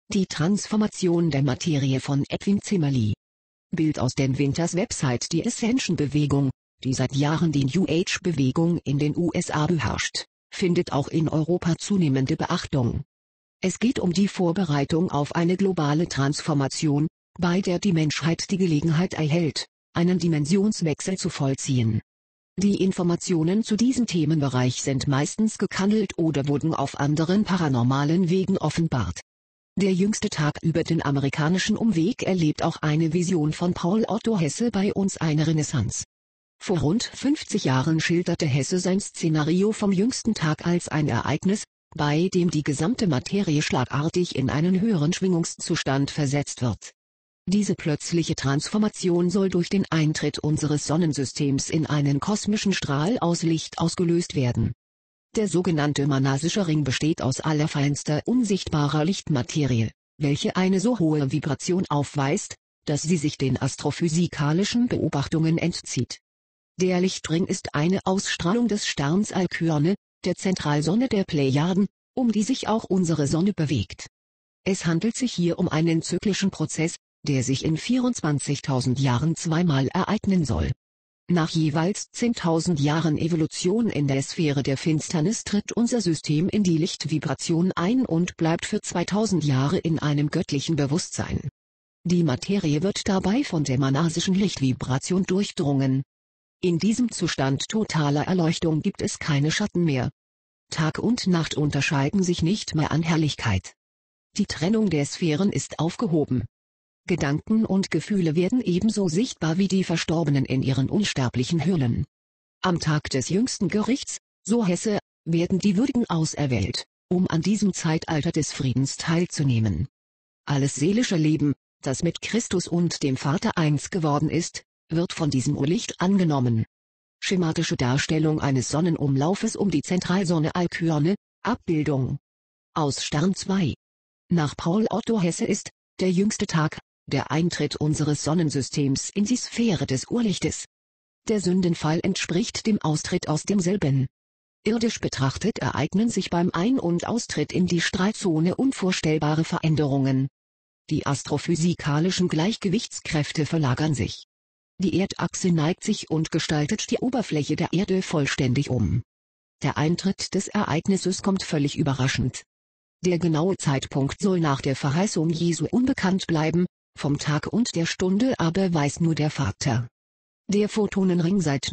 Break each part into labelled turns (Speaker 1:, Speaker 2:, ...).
Speaker 1: Die Transformation der Materie von Edwin Zimmerli. Bild aus den Winters Website. Die Ascension-Bewegung, die seit Jahren die New Age-Bewegung in den USA beherrscht, findet auch in Europa zunehmende Beachtung. Es geht um die Vorbereitung auf eine globale Transformation, bei der die Menschheit die Gelegenheit erhält, einen Dimensionswechsel zu vollziehen. Die Informationen zu diesem Themenbereich sind meistens gekannelt oder wurden auf anderen paranormalen Wegen offenbart. Der jüngste Tag über den amerikanischen Umweg erlebt auch eine Vision von Paul Otto Hesse bei uns eine Renaissance. Vor rund 50 Jahren schilderte Hesse sein Szenario vom jüngsten Tag als ein Ereignis, bei dem die gesamte Materie schlagartig in einen höheren Schwingungszustand versetzt wird. Diese plötzliche Transformation soll durch den Eintritt unseres Sonnensystems in einen kosmischen Strahl aus Licht ausgelöst werden. Der sogenannte Manasische Ring besteht aus allerfeinster unsichtbarer Lichtmaterie, welche eine so hohe Vibration aufweist, dass sie sich den astrophysikalischen Beobachtungen entzieht. Der Lichtring ist eine Ausstrahlung des Sterns Alkyone, der Zentralsonne der Plejaden, um die sich auch unsere Sonne bewegt. Es handelt sich hier um einen zyklischen Prozess, der sich in 24.000 Jahren zweimal ereignen soll. Nach jeweils 10.000 Jahren Evolution in der Sphäre der Finsternis tritt unser System in die Lichtvibration ein und bleibt für 2000 Jahre in einem göttlichen Bewusstsein. Die Materie wird dabei von der manasischen Lichtvibration durchdrungen. In diesem Zustand totaler Erleuchtung gibt es keine Schatten mehr. Tag und Nacht unterscheiden sich nicht mehr an Helligkeit. Die Trennung der Sphären ist aufgehoben. Gedanken und Gefühle werden ebenso sichtbar wie die Verstorbenen in ihren unsterblichen Hüllen. Am Tag des jüngsten Gerichts, so Hesse, werden die Würdigen auserwählt, um an diesem Zeitalter des Friedens teilzunehmen. Alles seelische Leben, das mit Christus und dem Vater eins geworden ist, wird von diesem Urlicht angenommen. Schematische Darstellung eines Sonnenumlaufes um die Zentralsonne Alkyone, Abbildung aus Stern 2. Nach Paul Otto Hesse ist der jüngste Tag der Eintritt unseres Sonnensystems in die Sphäre des Urlichtes. Der Sündenfall entspricht dem Austritt aus demselben. Irdisch betrachtet ereignen sich beim Ein- und Austritt in die Strahlzone unvorstellbare Veränderungen. Die astrophysikalischen Gleichgewichtskräfte verlagern sich. Die Erdachse neigt sich und gestaltet die Oberfläche der Erde vollständig um. Der Eintritt des Ereignisses kommt völlig überraschend. Der genaue Zeitpunkt soll nach der Verheißung Jesu unbekannt bleiben, vom Tag und der Stunde aber weiß nur der Vater. Der Photonenring. Seit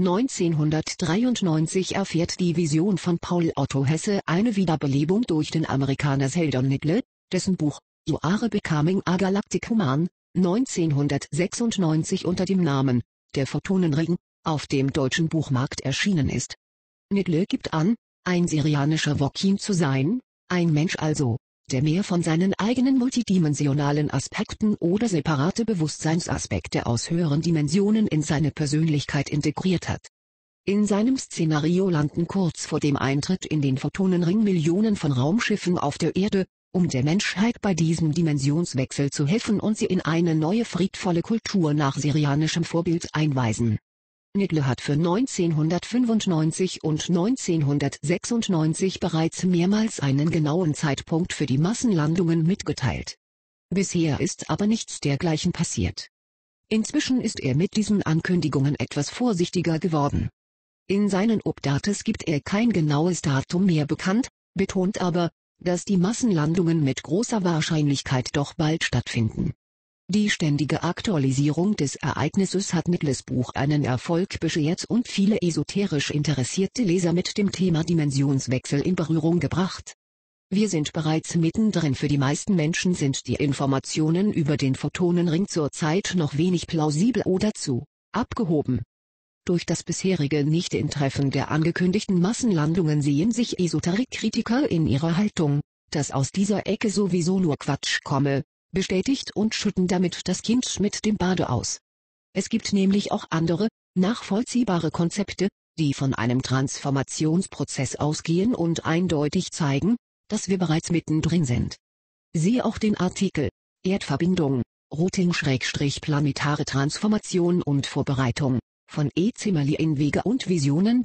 Speaker 1: 1993 erfährt die Vision von Paul Otto Hesse eine Wiederbelebung durch den Amerikaner Sheldon Nadler, dessen Buch You Are Becoming a Galactic Human 1996 unter dem Namen Der Photonenring auf dem deutschen Buchmarkt erschienen ist. Nadler gibt an, ein syrianischer Wokin zu sein, ein Mensch also, der mehr von seinen eigenen multidimensionalen Aspekten oder separate Bewusstseinsaspekte aus höheren Dimensionen in seine Persönlichkeit integriert hat. In seinem Szenario landen kurz vor dem Eintritt in den Photonenring Millionen von Raumschiffen auf der Erde, um der Menschheit bei diesem Dimensionswechsel zu helfen und sie in eine neue friedvolle Kultur nach syrianischem Vorbild einweisen. Nadler hat für 1995 und 1996 bereits mehrmals einen genauen Zeitpunkt für die Massenlandungen mitgeteilt. Bisher ist aber nichts dergleichen passiert. Inzwischen ist er mit diesen Ankündigungen etwas vorsichtiger geworden. In seinen Updates gibt er kein genaues Datum mehr bekannt, betont aber, dass die Massenlandungen mit großer Wahrscheinlichkeit doch bald stattfinden. Die ständige Aktualisierung des Ereignisses hat Nadlers Buch einen Erfolg beschert und viele esoterisch interessierte Leser mit dem Thema Dimensionswechsel in Berührung gebracht. Wir sind bereits mittendrin. Für die meisten Menschen sind die Informationen über den Photonenring zurzeit noch wenig plausibel oder zu abgehoben. Durch das bisherige Nicht-Eintreffen der angekündigten Massenlandungen sehen sich Esoterik-Kritiker in ihrer Haltung, dass aus dieser Ecke sowieso nur Quatsch komme, bestätigt und schütten damit das Kind mit dem Bade aus. Es gibt nämlich auch andere, nachvollziehbare Konzepte, die von einem Transformationsprozess ausgehen und eindeutig zeigen, dass wir bereits mittendrin sind. Siehe auch den Artikel Erdverbindung, Routing/planetare Transformation und Vorbereitung von E. Zimmerli in Wege und Visionen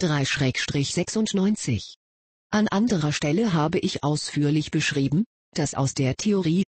Speaker 1: 3/96. An anderer Stelle habe ich ausführlich beschrieben, dass aus der Theorie,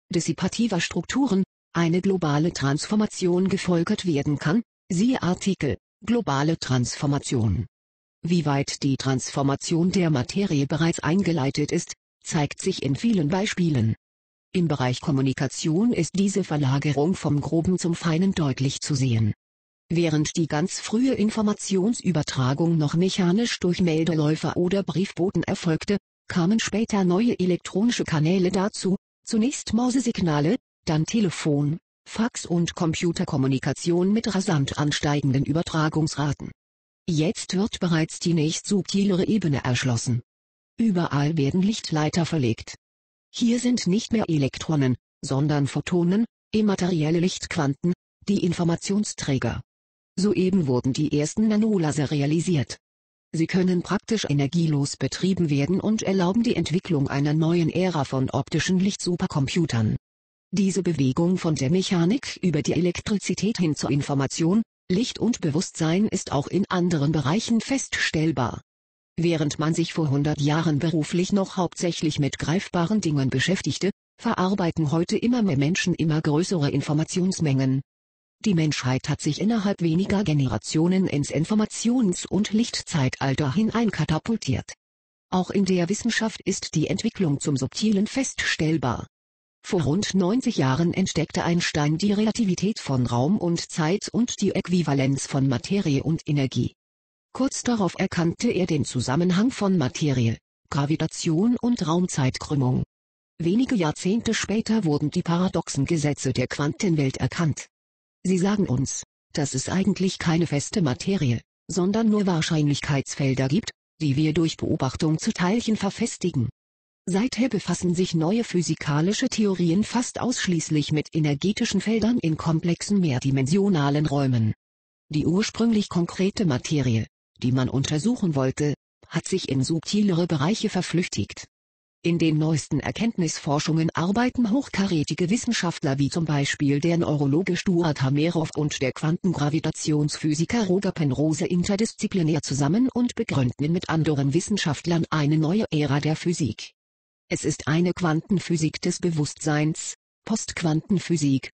Speaker 1: dissipativer Strukturen, eine globale Transformation gefolgert werden kann, siehe Artikel, globale Transformation. Wie weit die Transformation der Materie bereits eingeleitet ist, zeigt sich in vielen Beispielen. Im Bereich Kommunikation ist diese Verlagerung vom Groben zum Feinen deutlich zu sehen. Während die ganz frühe Informationsübertragung noch mechanisch durch Meldeläufer oder Briefboten erfolgte, kamen später neue elektronische Kanäle dazu, zunächst Morsesignale, dann Telefon, Fax und Computerkommunikation mit rasant ansteigenden Übertragungsraten. Jetzt wird bereits die nächst subtilere Ebene erschlossen. Überall werden Lichtleiter verlegt. Hier sind nicht mehr Elektronen, sondern Photonen, immaterielle Lichtquanten, die Informationsträger. Soeben wurden die ersten Nanolaser realisiert. Sie können praktisch energielos betrieben werden und erlauben die Entwicklung einer neuen Ära von optischen Lichtsupercomputern. Diese Bewegung von der Mechanik über die Elektrizität hin zur Information, Licht und Bewusstsein ist auch in anderen Bereichen feststellbar. Während man sich vor 100 Jahren beruflich noch hauptsächlich mit greifbaren Dingen beschäftigte, verarbeiten heute immer mehr Menschen immer größere Informationsmengen. Die Menschheit hat sich innerhalb weniger Generationen ins Informations- und Lichtzeitalter hineinkatapultiert. Auch in der Wissenschaft ist die Entwicklung zum Subtilen feststellbar. Vor rund 90 Jahren entdeckte Einstein die Relativität von Raum und Zeit und die Äquivalenz von Materie und Energie. Kurz darauf erkannte er den Zusammenhang von Materie, Gravitation und Raumzeitkrümmung. Wenige Jahrzehnte später wurden die paradoxen Gesetze der Quantenwelt erkannt. Sie sagen uns, dass es eigentlich keine feste Materie, sondern nur Wahrscheinlichkeitsfelder gibt, die wir durch Beobachtung zu Teilchen verfestigen. Seither befassen sich neue physikalische Theorien fast ausschließlich mit energetischen Feldern in komplexen mehrdimensionalen Räumen. Die ursprünglich konkrete Materie, die man untersuchen wollte, hat sich in subtilere Bereiche verflüchtigt. In den neuesten Erkenntnisforschungen arbeiten hochkarätige Wissenschaftler wie zum Beispiel der Neurologe Stuart Hameroff und der Quantengravitationsphysiker Roger Penrose interdisziplinär zusammen und begründen mit anderen Wissenschaftlern eine neue Ära der Physik. Es ist eine Quantenphysik des Bewusstseins, Postquantenphysik,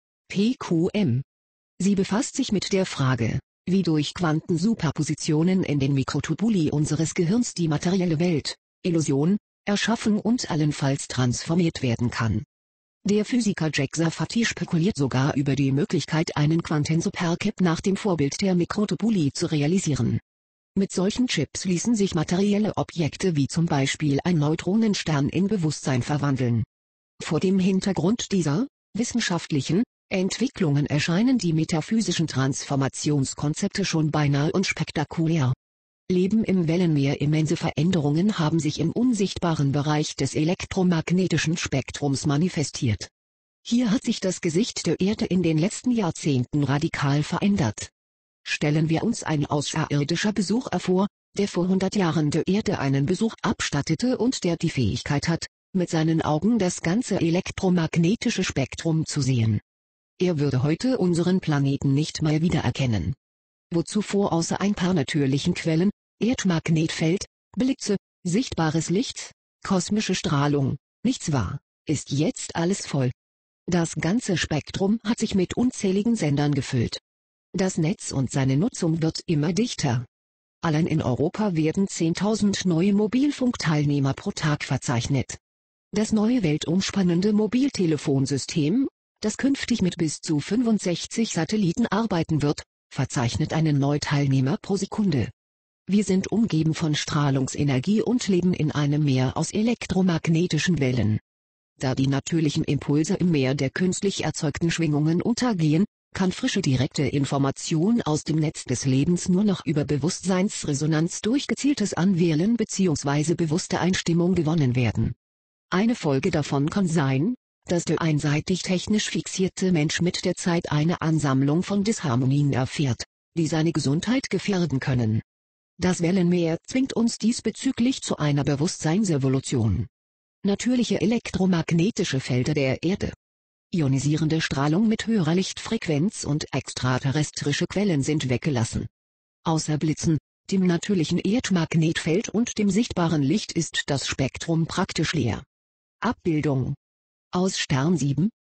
Speaker 1: PQM. Sie befasst sich mit der Frage, wie durch Quantensuperpositionen in den Mikrotubuli unseres Gehirns die materielle Welt, Illusion, erschaffen und allenfalls transformiert werden kann. Der Physiker Jack Sarfati spekuliert sogar über die Möglichkeit, einen Quantensuperchip nach dem Vorbild der Mikrotubuli zu realisieren. Mit solchen Chips ließen sich materielle Objekte wie zum Beispiel ein Neutronenstern in Bewusstsein verwandeln. Vor dem Hintergrund dieser wissenschaftlichen Entwicklungen erscheinen die metaphysischen Transformationskonzepte schon beinahe unspektakulär. Leben im Wellenmeer. Immense Veränderungen haben sich im unsichtbaren Bereich des elektromagnetischen Spektrums manifestiert. Hier hat sich das Gesicht der Erde in den letzten Jahrzehnten radikal verändert. Stellen wir uns ein außerirdischer Besucher vor, der vor 100 Jahren der Erde einen Besuch abstattete und der die Fähigkeit hat, mit seinen Augen das ganze elektromagnetische Spektrum zu sehen. Er würde heute unseren Planeten nicht mal wiedererkennen. Wo zuvor außer ein paar natürlichen Quellen, Erdmagnetfeld, Blitze, sichtbares Licht, kosmische Strahlung, nichts war, ist jetzt alles voll. Das ganze Spektrum hat sich mit unzähligen Sendern gefüllt. Das Netz und seine Nutzung wird immer dichter. Allein in Europa werden 10.000 neue Mobilfunkteilnehmer pro Tag verzeichnet. Das neue weltumspannende Mobiltelefonsystem, das künftig mit bis zu 65 Satelliten arbeiten wird, verzeichnet einen Neuteilnehmer pro Sekunde. Wir sind umgeben von Strahlungsenergie und leben in einem Meer aus elektromagnetischen Wellen. Da die natürlichen Impulse im Meer der künstlich erzeugten Schwingungen untergehen, kann frische direkte Information aus dem Netz des Lebens nur noch über Bewusstseinsresonanz durch gezieltes Anwählen bzw. bewusste Einstimmung gewonnen werden. Eine Folge davon kann sein, dass der einseitig technisch fixierte Mensch mit der Zeit eine Ansammlung von Disharmonien erfährt, die seine Gesundheit gefährden können. Das Wellenmeer zwingt uns diesbezüglich zu einer Bewusstseinsevolution. Natürliche elektromagnetische Felder der Erde, ionisierende Strahlung mit höherer Lichtfrequenz und extraterrestrische Quellen sind weggelassen. Außer Blitzen, dem natürlichen Erdmagnetfeld und dem sichtbaren Licht ist das Spektrum praktisch leer. Abbildung aus Stern 7,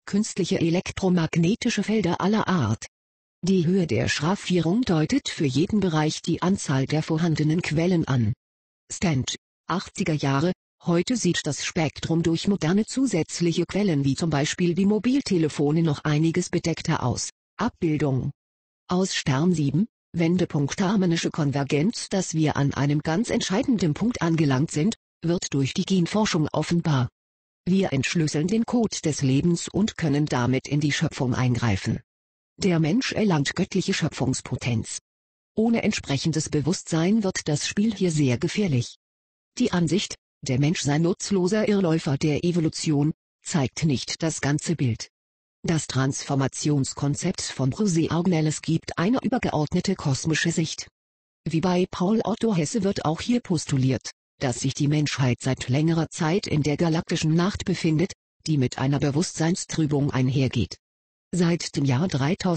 Speaker 1: künstliche elektromagnetische Felder aller Art. Die Höhe der Schraffierung deutet für jeden Bereich die Anzahl der vorhandenen Quellen an. Stand 80er Jahre. Heute sieht das Spektrum durch moderne zusätzliche Quellen wie zum Beispiel die Mobiltelefone noch einiges bedeckter aus. Abbildung aus Stern 7, Wendepunkt harmonische Konvergenz. Dass wir an einem ganz entscheidenden Punkt angelangt sind, wird durch die Genforschung offenbar. Wir entschlüsseln den Code des Lebens und können damit in die Schöpfung eingreifen. Der Mensch erlangt göttliche Schöpfungspotenz. Ohne entsprechendes Bewusstsein wird das Spiel hier sehr gefährlich. Die Ansicht, der Mensch sei nutzloser Irrläufer der Evolution, zeigt nicht das ganze Bild. Das Transformationskonzept von José Argüelles gibt eine übergeordnete kosmische Sicht. Wie bei Paul Otto Hesse wird auch hier postuliert, dass sich die Menschheit seit längerer Zeit in der galaktischen Nacht befindet, die mit einer Bewusstseinstrübung einhergeht. Seit dem Jahr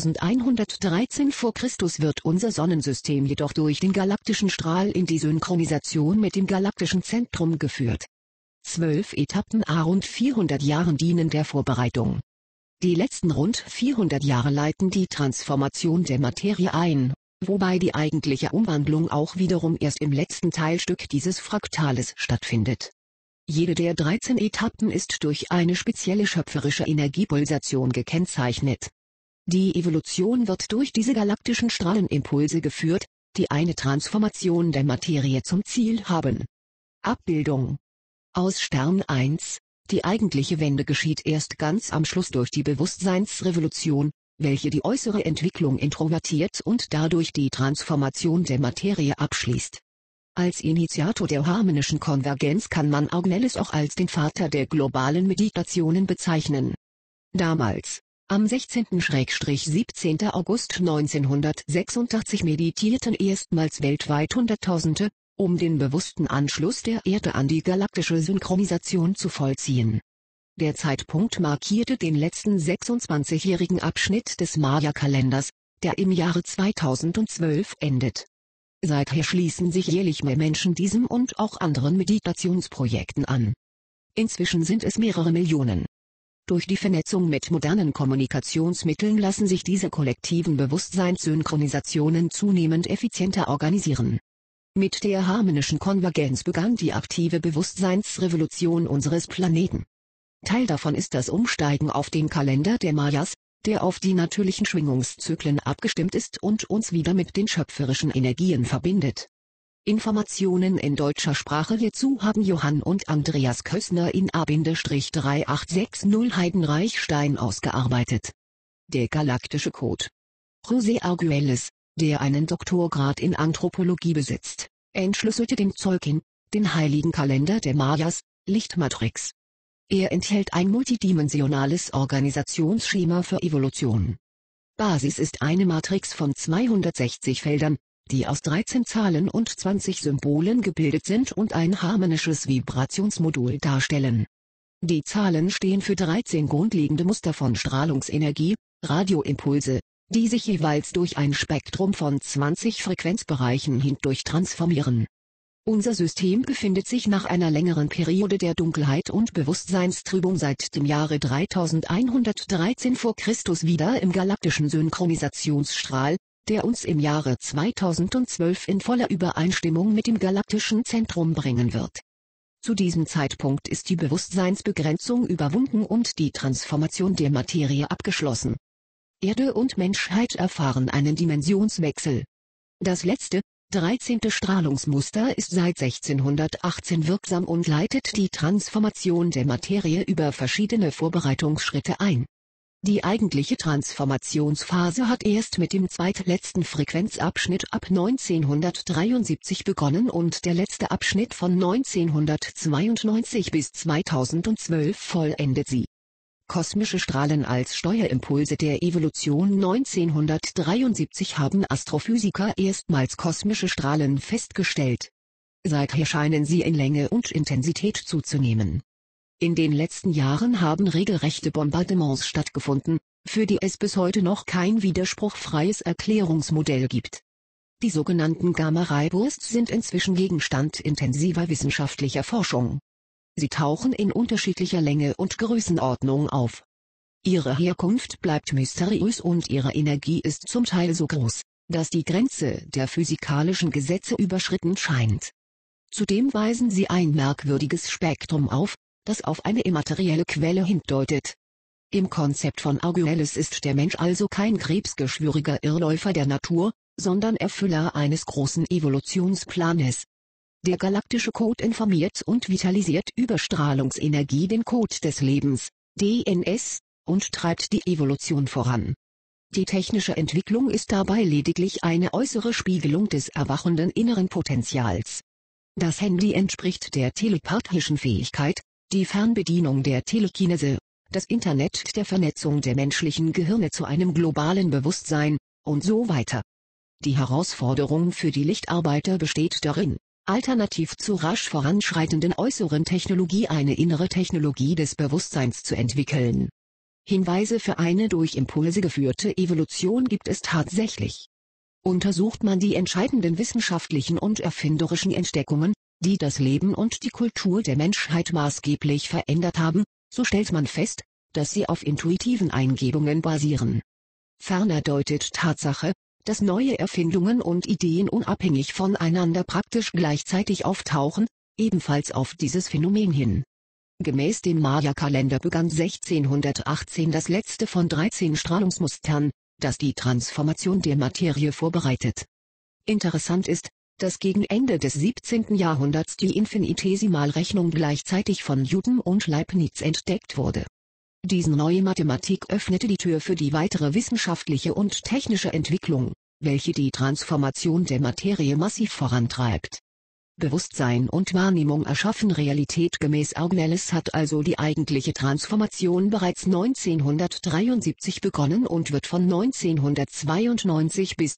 Speaker 1: 3113 v. Chr. wird unser Sonnensystem jedoch durch den galaktischen Strahl in die Synchronisation mit dem galaktischen Zentrum geführt. 12 Etappen a rund 400 Jahren dienen der Vorbereitung. Die letzten rund 400 Jahre leiten die Transformation der Materie ein, wobei die eigentliche Umwandlung auch wiederum erst im letzten Teilstück dieses Fraktales stattfindet. Jede der 13 Etappen ist durch eine spezielle schöpferische Energiepulsation gekennzeichnet. Die Evolution wird durch diese galaktischen Strahlenimpulse geführt, die eine Transformation der Materie zum Ziel haben. Abbildung aus Stern 1. Die eigentliche Wende geschieht erst ganz am Schluss durch die Bewusstseinsrevolution, welche die äußere Entwicklung introvertiert und dadurch die Transformation der Materie abschließt. Als Initiator der harmonischen Konvergenz kann man Argüelles auch als den Vater der globalen Meditationen bezeichnen. Damals, am 16.-17. August 1986 meditierten erstmals weltweit Hunderttausende, um den bewussten Anschluss der Erde an die galaktische Synchronisation zu vollziehen. Der Zeitpunkt markierte den letzten 26-jährigen Abschnitt des Maya-Kalenders, der im Jahre 2012 endet. Seither schließen sich jährlich mehr Menschen diesem und auch anderen Meditationsprojekten an. Inzwischen sind es mehrere Millionen. Durch die Vernetzung mit modernen Kommunikationsmitteln lassen sich diese kollektiven Bewusstseinssynchronisationen zunehmend effizienter organisieren. Mit der harmonischen Konvergenz begann die aktive Bewusstseinsrevolution unseres Planeten. Teil davon ist das Umsteigen auf den Kalender der Mayas, der auf die natürlichen Schwingungszyklen abgestimmt ist und uns wieder mit den schöpferischen Energien verbindet. Informationen in deutscher Sprache hierzu haben Johann und Andreas Kössner in A-3860 Heidenreichstein ausgearbeitet. Der galaktische Code. José Argüelles, der einen Doktorgrad in Anthropologie besitzt, entschlüsselte den Tzolk'in, den heiligen Kalender der Mayas, Lichtmatrix. Er enthält ein multidimensionales Organisationsschema für Evolution. Basis ist eine Matrix von 260 Feldern, die aus 13 Zahlen und 20 Symbolen gebildet sind und ein harmonisches Vibrationsmodul darstellen. Die Zahlen stehen für 13 grundlegende Muster von Strahlungsenergie, Radioimpulse, die sich jeweils durch ein Spektrum von 20 Frequenzbereichen hindurch transformieren. Unser System befindet sich nach einer längeren Periode der Dunkelheit und Bewusstseinstrübung seit dem Jahre 3113 v. Chr. wieder im galaktischen Synchronisationsstrahl, der uns im Jahre 2012 in voller Übereinstimmung mit dem galaktischen Zentrum bringen wird. Zu diesem Zeitpunkt ist die Bewusstseinsbegrenzung überwunden und die Transformation der Materie abgeschlossen. Erde und Menschheit erfahren einen Dimensionswechsel. Das letzte, 13. Strahlungsmuster ist seit 1618 wirksam und leitet die Transformation der Materie über verschiedene Vorbereitungsschritte ein. Die eigentliche Transformationsphase hat erst mit dem zweitletzten Frequenzabschnitt ab 1973 begonnen und der letzte Abschnitt von 1992 bis 2012 vollendet sie. Kosmische Strahlen als Steuerimpulse der Evolution. 1973 haben Astrophysiker erstmals kosmische Strahlen festgestellt. Seither scheinen sie in Länge und Intensität zuzunehmen. In den letzten Jahren haben regelrechte Bombardements stattgefunden, für die es bis heute noch kein widerspruchfreies Erklärungsmodell gibt. Die sogenannten Gamma-Ray-Bursts sind inzwischen Gegenstand intensiver wissenschaftlicher Forschung. Sie tauchen in unterschiedlicher Länge und Größenordnung auf. Ihre Herkunft bleibt mysteriös und ihre Energie ist zum Teil so groß, dass die Grenze der physikalischen Gesetze überschritten scheint. Zudem weisen sie ein merkwürdiges Spektrum auf, das auf eine immaterielle Quelle hindeutet. Im Konzept von Arguelles ist der Mensch also kein krebsgeschwüriger Irrläufer der Natur, sondern Erfüller eines großen Evolutionsplanes. Der galaktische Code informiert und vitalisiert über Strahlungsenergie den Code des Lebens, DNS, und treibt die Evolution voran. Die technische Entwicklung ist dabei lediglich eine äußere Spiegelung des erwachenden inneren Potenzials. Das Handy entspricht der telepathischen Fähigkeit, die Fernbedienung der Telekinese, das Internet der Vernetzung der menschlichen Gehirne zu einem globalen Bewusstsein, und so weiter. Die Herausforderung für die Lichtarbeiter besteht darin, alternativ zur rasch voranschreitenden äußeren Technologie eine innere Technologie des Bewusstseins zu entwickeln. Hinweise für eine durch Impulse geführte Evolution gibt es tatsächlich. Untersucht man die entscheidenden wissenschaftlichen und erfinderischen Entdeckungen, die das Leben und die Kultur der Menschheit maßgeblich verändert haben, so stellt man fest, dass sie auf intuitiven Eingebungen basieren. Ferner deutet Tatsache, dass neue Erfindungen und Ideen unabhängig voneinander praktisch gleichzeitig auftauchen, ebenfalls auf dieses Phänomen hin. Gemäß dem Maya-Kalender begann 1618 das letzte von 13 Strahlungsmustern, das die Transformation der Materie vorbereitet. Interessant ist, dass gegen Ende des 17. Jahrhunderts die Infinitesimalrechnung gleichzeitig von Newton und Leibniz entdeckt wurde. Diese neue Mathematik öffnete die Tür für die weitere wissenschaftliche und technische Entwicklung, welche die Transformation der Materie massiv vorantreibt. Bewusstsein und Wahrnehmung erschaffen Realität. Gemäß Arguelles hat also die eigentliche Transformation bereits 1973 begonnen und wird von 1992 bis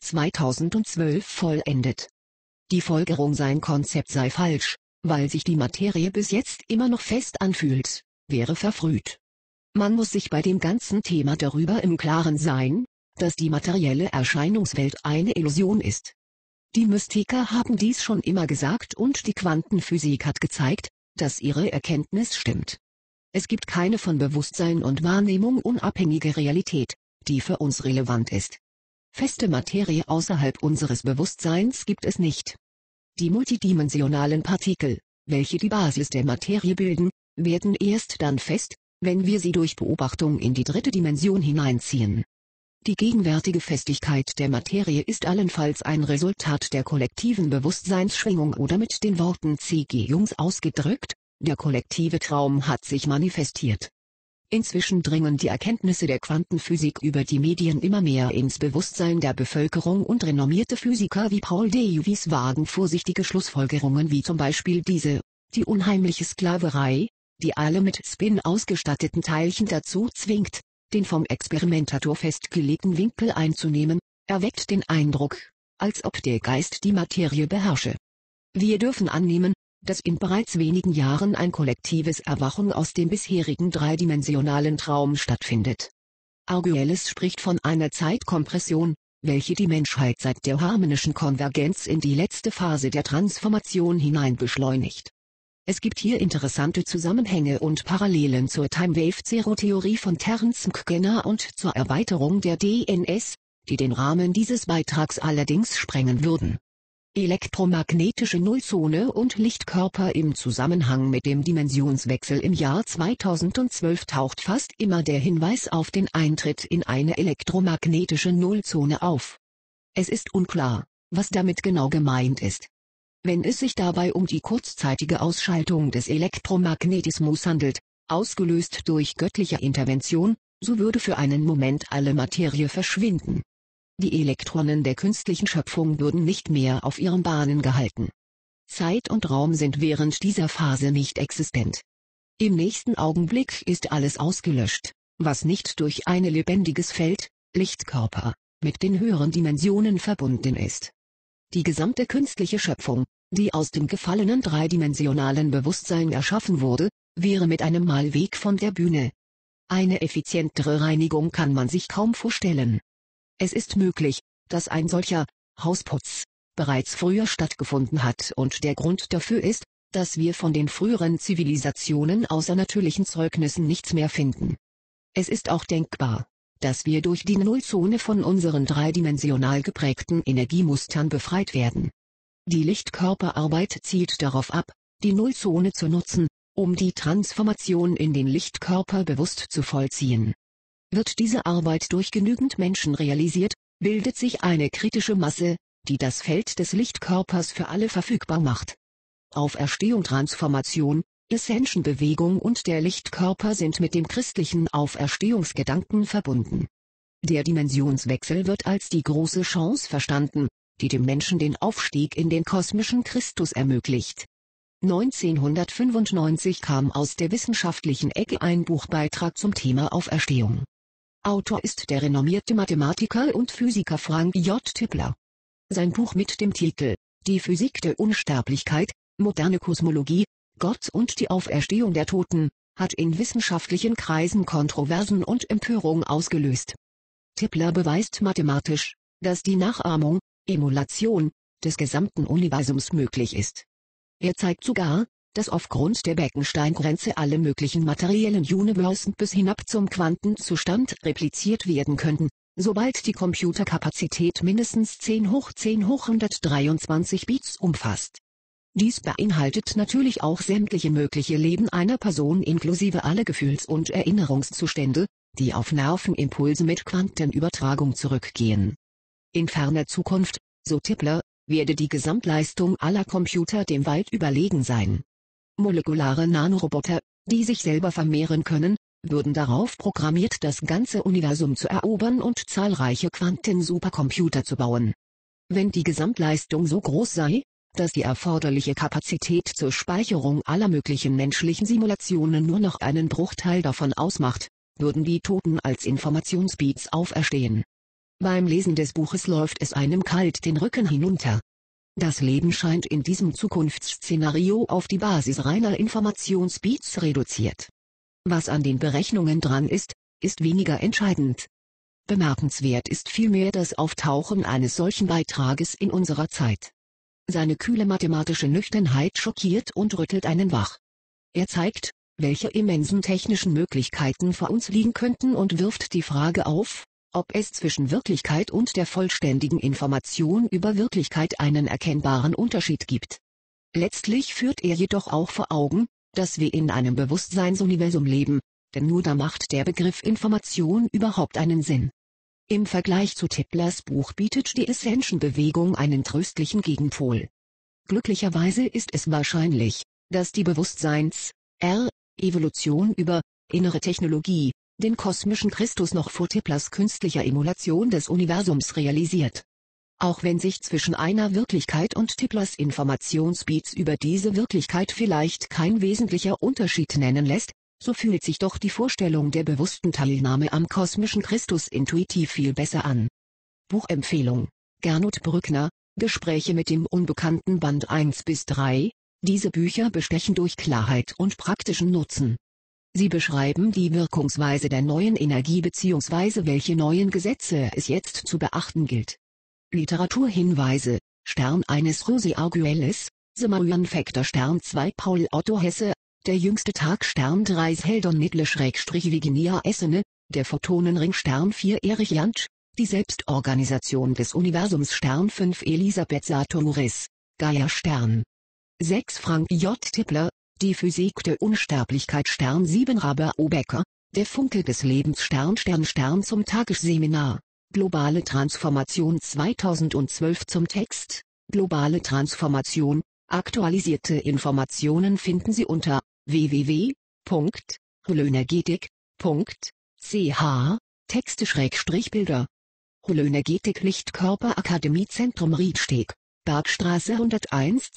Speaker 1: 2012 vollendet. Die Folgerung, sein Konzept sei falsch, weil sich die Materie bis jetzt immer noch fest anfühlt, wäre verfrüht. Man muss sich bei dem ganzen Thema darüber im Klaren sein, dass die materielle Erscheinungswelt eine Illusion ist. Die Mystiker haben dies schon immer gesagt und die Quantenphysik hat gezeigt, dass ihre Erkenntnis stimmt. Es gibt keine von Bewusstsein und Wahrnehmung unabhängige Realität, die für uns relevant ist. Feste Materie außerhalb unseres Bewusstseins gibt es nicht. Die multidimensionalen Partikel, welche die Basis der Materie bilden, werden erst dann fest, wenn wir sie durch Beobachtung in die dritte Dimension hineinziehen. Die gegenwärtige Festigkeit der Materie ist allenfalls ein Resultat der kollektiven Bewusstseinsschwingung oder mit den Worten C.G. Jungs ausgedrückt, der kollektive Traum hat sich manifestiert. Inzwischen dringen die Erkenntnisse der Quantenphysik über die Medien immer mehr ins Bewusstsein der Bevölkerung und renommierte Physiker wie Paul Dewey wagen vorsichtige Schlussfolgerungen wie zum Beispiel diese: Die unheimliche Sklaverei, die alle mit Spin ausgestatteten Teilchen dazu zwingt, den vom Experimentator festgelegten Winkel einzunehmen, erweckt den Eindruck, als ob der Geist die Materie beherrsche. Wir dürfen annehmen, dass in bereits wenigen Jahren ein kollektives Erwachen aus dem bisherigen dreidimensionalen Traum stattfindet. Arguelles spricht von einer Zeitkompression, welche die Menschheit seit der harmonischen Konvergenz in die letzte Phase der Transformation hinein beschleunigt. Es gibt hier interessante Zusammenhänge und Parallelen zur Time-Wave-Zero-Theorie von Terence McKenna und zur Erweiterung der DNS, die den Rahmen dieses Beitrags allerdings sprengen würden. Elektromagnetische Nullzone und Lichtkörper. Im Zusammenhang mit dem Dimensionswechsel im Jahr 2012 taucht fast immer der Hinweis auf den Eintritt in eine elektromagnetische Nullzone auf. Es ist unklar, was damit genau gemeint ist. Wenn es sich dabei um die kurzzeitige Ausschaltung des Elektromagnetismus handelt, ausgelöst durch göttliche Intervention, so würde für einen Moment alle Materie verschwinden. Die Elektronen der künstlichen Schöpfung würden nicht mehr auf ihren Bahnen gehalten. Zeit und Raum sind während dieser Phase nicht existent. Im nächsten Augenblick ist alles ausgelöscht, was nicht durch ein lebendiges Feld, Lichtkörper, mit den höheren Dimensionen verbunden ist. Die gesamte künstliche Schöpfung, die aus dem gefallenen dreidimensionalen Bewusstsein erschaffen wurde, wäre mit einem Mal weg von der Bühne. Eine effizientere Reinigung kann man sich kaum vorstellen. Es ist möglich, dass ein solcher Hausputz bereits früher stattgefunden hat und der Grund dafür ist, dass wir von den früheren Zivilisationen außer natürlichen Zeugnissen nichts mehr finden. Es ist auch denkbar, dass wir durch die Nullzone von unseren dreidimensional geprägten Energiemustern befreit werden. Die Lichtkörperarbeit zielt darauf ab, die Nullzone zu nutzen, um die Transformation in den Lichtkörper bewusst zu vollziehen. Wird diese Arbeit durch genügend Menschen realisiert, bildet sich eine kritische Masse, die das Feld des Lichtkörpers für alle verfügbar macht. Auferstehung, Transformation, Ascension-Bewegung und der Lichtkörper sind mit dem christlichen Auferstehungsgedanken verbunden. Der Dimensionswechsel wird als die große Chance verstanden, die dem Menschen den Aufstieg in den kosmischen Christus ermöglicht. 1995 kam aus der wissenschaftlichen Ecke ein Buchbeitrag zum Thema Auferstehung. Autor ist der renommierte Mathematiker und Physiker Frank J. Tipler. Sein Buch mit dem Titel Die Physik der Unsterblichkeit, moderne Kosmologie, Gott und die Auferstehung der Toten, hat in wissenschaftlichen Kreisen Kontroversen und Empörung ausgelöst. Tipler beweist mathematisch, dass die Nachahmung, Emulation, des gesamten Universums möglich ist. Er zeigt sogar, dass aufgrund der Bekenstein-Grenze alle möglichen materiellen Universen bis hinab zum Quantenzustand repliziert werden könnten, sobald die Computerkapazität mindestens 10 hoch 10 hoch 123 Bits umfasst. Dies beinhaltet natürlich auch sämtliche mögliche Leben einer Person inklusive alle Gefühls- und Erinnerungszustände, die auf Nervenimpulse mit Quantenübertragung zurückgehen. In ferner Zukunft, so Tipler, werde die Gesamtleistung aller Computer dem weit überlegen sein. Molekulare Nanoroboter, die sich selber vermehren können, würden darauf programmiert, das ganze Universum zu erobern und zahlreiche Quantensupercomputer zu bauen. Wenn die Gesamtleistung so groß sei, dass die erforderliche Kapazität zur Speicherung aller möglichen menschlichen Simulationen nur noch einen Bruchteil davon ausmacht, würden die Toten als Informationsbeats auferstehen. Beim Lesen des Buches läuft es einem kalt den Rücken hinunter. Das Leben scheint in diesem Zukunftsszenario auf die Basis reiner Informationsbeats reduziert. Was an den Berechnungen dran ist, ist weniger entscheidend. Bemerkenswert ist vielmehr das Auftauchen eines solchen Beitrages in unserer Zeit. Seine kühle mathematische Nüchternheit schockiert und rüttelt einen wach. Er zeigt, welche immensen technischen Möglichkeiten vor uns liegen könnten und wirft die Frage auf, ob es zwischen Wirklichkeit und der vollständigen Information über Wirklichkeit einen erkennbaren Unterschied gibt. Letztlich führt er jedoch auch vor Augen, dass wir in einem Bewusstseinsuniversum leben, denn nur da macht der Begriff Information überhaupt einen Sinn. Im Vergleich zu Tiplers Buch bietet die Ascension-Bewegung einen tröstlichen Gegenpol. Glücklicherweise ist es wahrscheinlich, dass die Evolution über innere Technologie den kosmischen Christus noch vor Tiplers künstlicher Emulation des Universums realisiert. Auch wenn sich zwischen einer Wirklichkeit und Tiplers Informationsbeats über diese Wirklichkeit vielleicht kein wesentlicher Unterschied nennen lässt, so fühlt sich doch die Vorstellung der bewussten Teilnahme am kosmischen Christus intuitiv viel besser an. Buchempfehlung: Gernot Brückner, Gespräche mit dem Unbekannten, Band 1-3. Diese Bücher bestechen durch Klarheit und praktischen Nutzen. Sie beschreiben die Wirkungsweise der neuen Energie bzw. welche neuen Gesetze es jetzt zu beachten gilt. Literaturhinweise: Stern eines Rosi Arguelles, The Marian Factor Stern 2 Paul Otto Hesse, Der jüngste Tag Stern 3 Heldon Nidle-Virginia Essene, Der Photonenring Stern 4 Erich Jantsch, Die Selbstorganisation des Universums Stern 5 Elisabeth Sartoris, Gaia Stern 6 Frank J. Tipler, Die Physik der Unsterblichkeit Stern 7 Raber O. Becker, Der Funke des Lebens Stern zum Tagesseminar, Globale Transformation 2012 zum Text, Globale Transformation, aktualisierte Informationen finden Sie unter www.holoenergetik.ch, Texte/Bilder. Holoenergetik Lichtkörper Akademie Zentrum Riedsteg, Bergstraße 101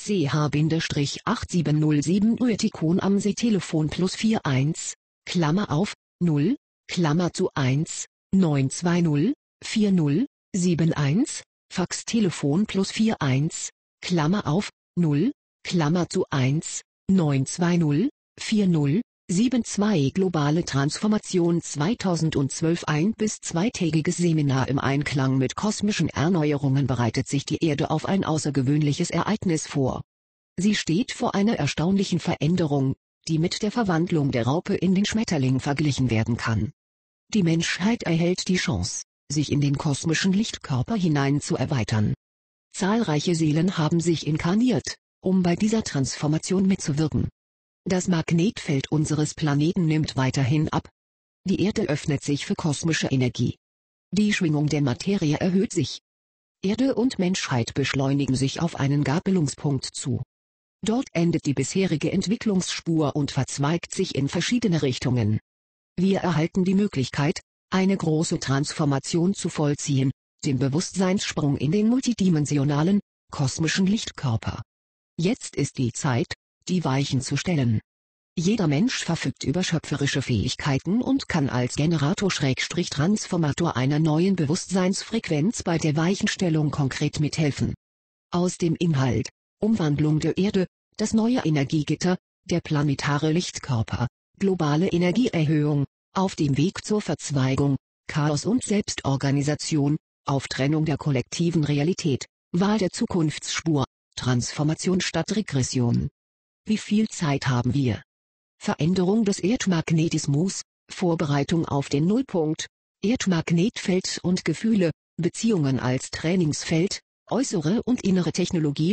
Speaker 1: CH-8707 Uetikon am See Telefon +41, Klammer auf, 0, Klammer zu 1, 920, 40, 71, Fax Telefon +41, Klammer auf, 0, Klammer zu 1, 920, 40, 72 Globale Transformation 2012 ein- bis zweitägiges Seminar im Einklang mit kosmischen Erneuerungen bereitet sich die Erde auf ein außergewöhnliches Ereignis vor. Sie steht vor einer erstaunlichen Veränderung, die mit der Verwandlung der Raupe in den Schmetterling verglichen werden kann. Die Menschheit erhält die Chance, sich in den kosmischen Lichtkörper hinein zu erweitern. Zahlreiche Seelen haben sich inkarniert, um bei dieser Transformation mitzuwirken. Das Magnetfeld unseres Planeten nimmt weiterhin ab. Die Erde öffnet sich für kosmische Energie. Die Schwingung der Materie erhöht sich. Erde und Menschheit beschleunigen sich auf einen Gabelungspunkt zu. Dort endet die bisherige Entwicklungsspur und verzweigt sich in verschiedene Richtungen. Wir erhalten die Möglichkeit, eine große Transformation zu vollziehen, den Bewusstseinssprung in den multidimensionalen, kosmischen Lichtkörper. Jetzt ist die Zeit, die Weichen zu stellen. Jeder Mensch verfügt über schöpferische Fähigkeiten und kann als Generator/Transformator einer neuen Bewusstseinsfrequenz bei der Weichenstellung konkret mithelfen. Aus dem Inhalt: Umwandlung der Erde, das neue Energiegitter, der planetare Lichtkörper, globale Energieerhöhung, auf dem Weg zur Verzweigung, Chaos und Selbstorganisation, Auftrennung der kollektiven Realität, Wahl der Zukunftsspur, Transformation statt Regression. Wie viel Zeit haben wir? Veränderung des Erdmagnetismus, Vorbereitung auf den Nullpunkt, Erdmagnetfeld und Gefühle, Beziehungen als Trainingsfeld, äußere und innere Technologie,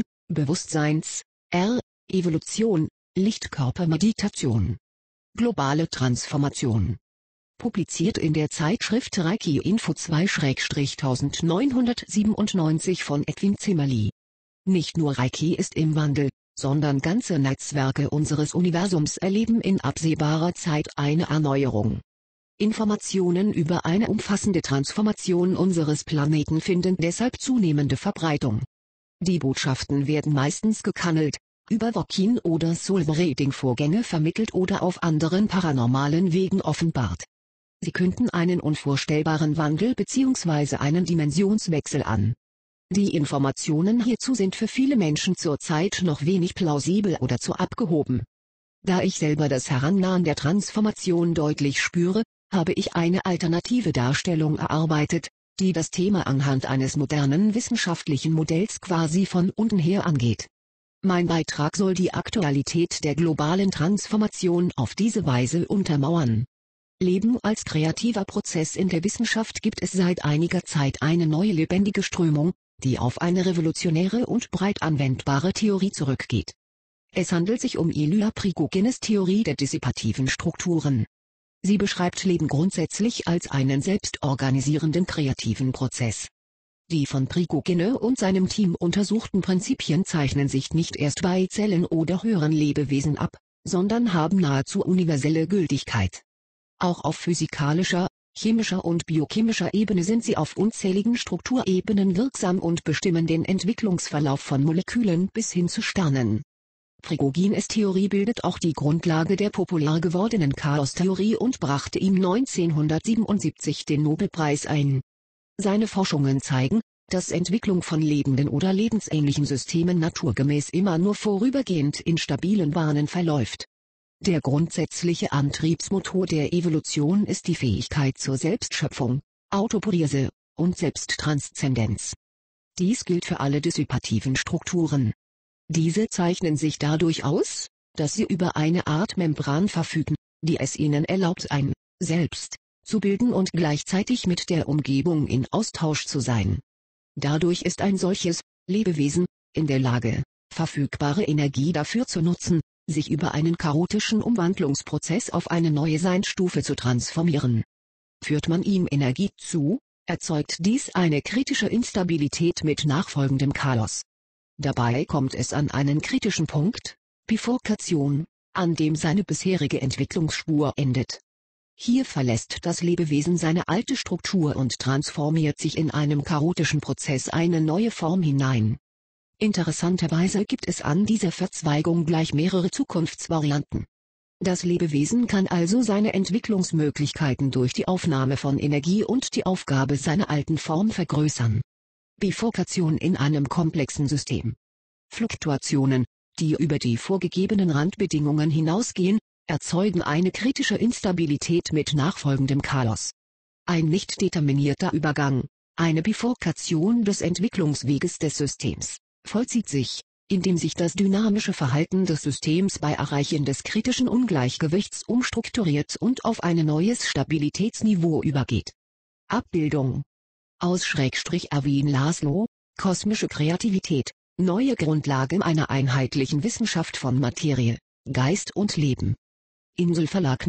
Speaker 1: Evolution, Lichtkörpermeditation. Globale Transformation. Publiziert in der Zeitschrift Reiki Info 2/1997 von Edwin Zimmerli. Nicht nur Reiki ist im Wandel, sondern ganze Netzwerke unseres Universums erleben in absehbarer Zeit eine Erneuerung. Informationen über eine umfassende Transformation unseres Planeten finden deshalb zunehmende Verbreitung. Die Botschaften werden meistens gechannelt, über Wokin- oder Soul-Reading-Vorgänge vermittelt oder auf anderen paranormalen Wegen offenbart. Sie künden einen unvorstellbaren Wandel bzw. einen Dimensionswechsel an. Die Informationen hierzu sind für viele Menschen zurzeit noch wenig plausibel oder zu abgehoben. Da ich selber das Herannahen der Transformation deutlich spüre, habe ich eine alternative Darstellung erarbeitet, die das Thema anhand eines modernen wissenschaftlichen Modells quasi von unten her angeht. Mein Beitrag soll die Aktualität der globalen Transformation auf diese Weise untermauern. Leben als kreativer Prozess. In der Wissenschaft gibt es seit einiger Zeit eine neue lebendige Strömung, die auf eine revolutionäre und breit anwendbare Theorie zurückgeht. Es handelt sich um Ilya Prigogenes Theorie der dissipativen Strukturen. Sie beschreibt Leben grundsätzlich als einen selbstorganisierenden kreativen Prozess. Die von Prigogine und seinem Team untersuchten Prinzipien zeichnen sich nicht erst bei Zellen oder höheren Lebewesen ab, sondern haben nahezu universelle Gültigkeit. Auch auf physikalischer, chemischer und biochemischer Ebene sind sie auf unzähligen Strukturebenen wirksam und bestimmen den Entwicklungsverlauf von Molekülen bis hin zu Sternen. Prigogines Theorie bildet auch die Grundlage der populär gewordenen Chaostheorie und brachte ihm 1977 den Nobelpreis ein. Seine Forschungen zeigen, dass Entwicklung von lebenden oder lebensähnlichen Systemen naturgemäß immer nur vorübergehend in stabilen Bahnen verläuft. Der grundsätzliche Antriebsmotor der Evolution ist die Fähigkeit zur Selbstschöpfung, Autopoiese und Selbsttranszendenz. Dies gilt für alle dissipativen Strukturen. Diese zeichnen sich dadurch aus, dass sie über eine Art Membran verfügen, die es ihnen erlaubt, ein Selbst zu bilden und gleichzeitig mit der Umgebung in Austausch zu sein. Dadurch ist ein solches Lebewesen in der Lage, verfügbare Energie dafür zu nutzen, sich über einen chaotischen Umwandlungsprozess auf eine neue Seinsstufe zu transformieren. Führt man ihm Energie zu, erzeugt dies eine kritische Instabilität mit nachfolgendem Chaos. Dabei kommt es an einen kritischen Punkt, Bifurkation, an dem seine bisherige Entwicklungsspur endet. Hier verlässt das Lebewesen seine alte Struktur und transformiert sich in einem chaotischen Prozess eine neue Form hinein. Interessanterweise gibt es an dieser Verzweigung gleich mehrere Zukunftsvarianten. Das Lebewesen kann also seine Entwicklungsmöglichkeiten durch die Aufnahme von Energie und die Aufgabe seiner alten Form vergrößern. Bifurkation in einem komplexen System. Fluktuationen, die über die vorgegebenen Randbedingungen hinausgehen, erzeugen eine kritische Instabilität mit nachfolgendem Chaos. Ein nicht determinierter Übergang, eine Bifurkation des Entwicklungsweges des Systems, vollzieht sich, indem sich das dynamische Verhalten des Systems bei Erreichen des kritischen Ungleichgewichts umstrukturiert und auf ein neues Stabilitätsniveau übergeht. Abbildung aus Erwin Laszlo, Kosmische Kreativität, neue Grundlagen einer einheitlichen Wissenschaft von Materie, Geist und Leben. Inselverlag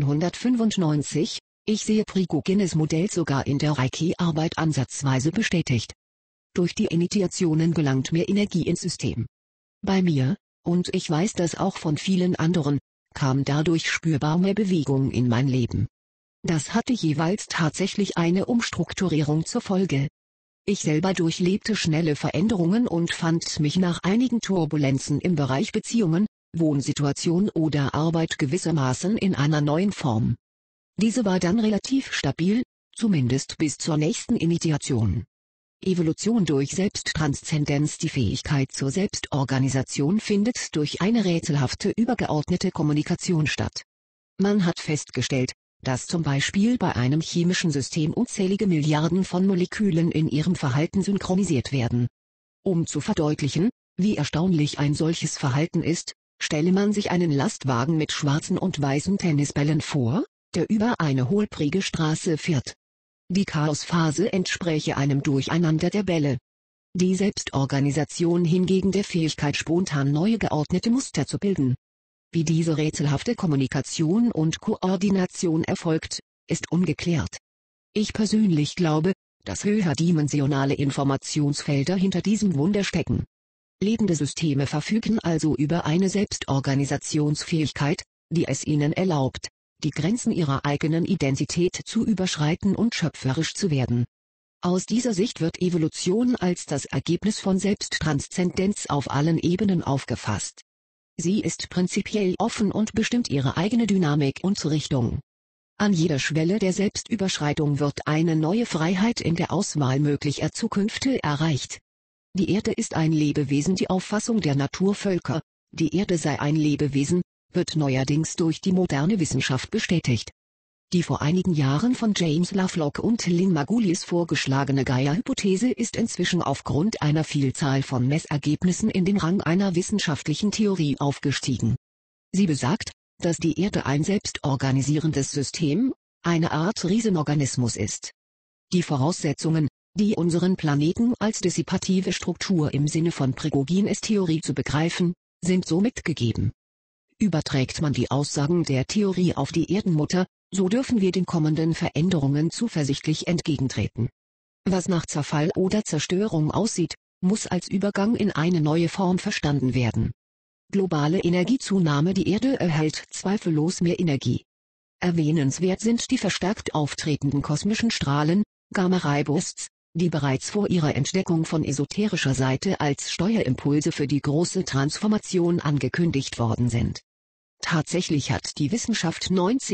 Speaker 1: 1995. Ich sehe Prigogines Modell sogar in der Reiki-Arbeit ansatzweise bestätigt. Durch die Initiationen gelangt mehr Energie ins System. Bei mir, und ich weiß das auch von vielen anderen, kam dadurch spürbar mehr Bewegung in mein Leben. Das hatte jeweils tatsächlich eine Umstrukturierung zur Folge. Ich selber durchlebte schnelle Veränderungen und fand mich nach einigen Turbulenzen im Bereich Beziehungen, Wohnsituation oder Arbeit gewissermaßen in einer neuen Form. Diese war dann relativ stabil, zumindest bis zur nächsten Initiation. Evolution durch Selbsttranszendenz. Die Fähigkeit zur Selbstorganisation findet durch eine rätselhafte übergeordnete Kommunikation statt. Man hat festgestellt, dass zum Beispiel bei einem chemischen System unzählige Milliarden von Molekülen in ihrem Verhalten synchronisiert werden. Um zu verdeutlichen, wie erstaunlich ein solches Verhalten ist, stelle man sich einen Lastwagen mit schwarzen und weißen Tennisbällen vor, der über eine holprige Straße fährt. Die Chaosphase entspräche einem Durcheinander der Bälle. Die Selbstorganisation hingegen der Fähigkeit, spontan neue geordnete Muster zu bilden. Wie diese rätselhafte Kommunikation und Koordination erfolgt, ist ungeklärt. Ich persönlich glaube, dass höherdimensionale Informationsfelder hinter diesem Wunder stecken. Lebende Systeme verfügen also über eine Selbstorganisationsfähigkeit, die es ihnen erlaubt, die Grenzen ihrer eigenen Identität zu überschreiten und schöpferisch zu werden. Aus dieser Sicht wird Evolution als das Ergebnis von Selbsttranszendenz auf allen Ebenen aufgefasst. Sie ist prinzipiell offen und bestimmt ihre eigene Dynamik und Richtung. An jeder Schwelle der Selbstüberschreitung wird eine neue Freiheit in der Auswahl möglicher Zukünfte erreicht. Die Erde ist ein Lebewesen. Die Auffassung der Naturvölker, die Erde sei ein Lebewesen, wird neuerdings durch die moderne Wissenschaft bestätigt. Die vor einigen Jahren von James Lovelock und Lynn Margulies vorgeschlagene Gaia-Hypothese ist inzwischen aufgrund einer Vielzahl von Messergebnissen in den Rang einer wissenschaftlichen Theorie aufgestiegen. Sie besagt, dass die Erde ein selbstorganisierendes System, eine Art Riesenorganismus ist. Die Voraussetzungen, die unseren Planeten als dissipative Struktur im Sinne von Prigogines Theorie zu begreifen, sind somit gegeben. Überträgt man die Aussagen der Theorie auf die Erdenmutter, so dürfen wir den kommenden Veränderungen zuversichtlich entgegentreten. Was nach Zerfall oder Zerstörung aussieht, muss als Übergang in eine neue Form verstanden werden. Globale Energiezunahme. Die Erde erhält zweifellos mehr Energie. Erwähnenswert sind die verstärkt auftretenden kosmischen Strahlen, Gamma-Ray-Bursts, die bereits vor ihrer Entdeckung von esoterischer Seite als Steuerimpulse für die große Transformation angekündigt worden sind. Tatsächlich hat die Wissenschaft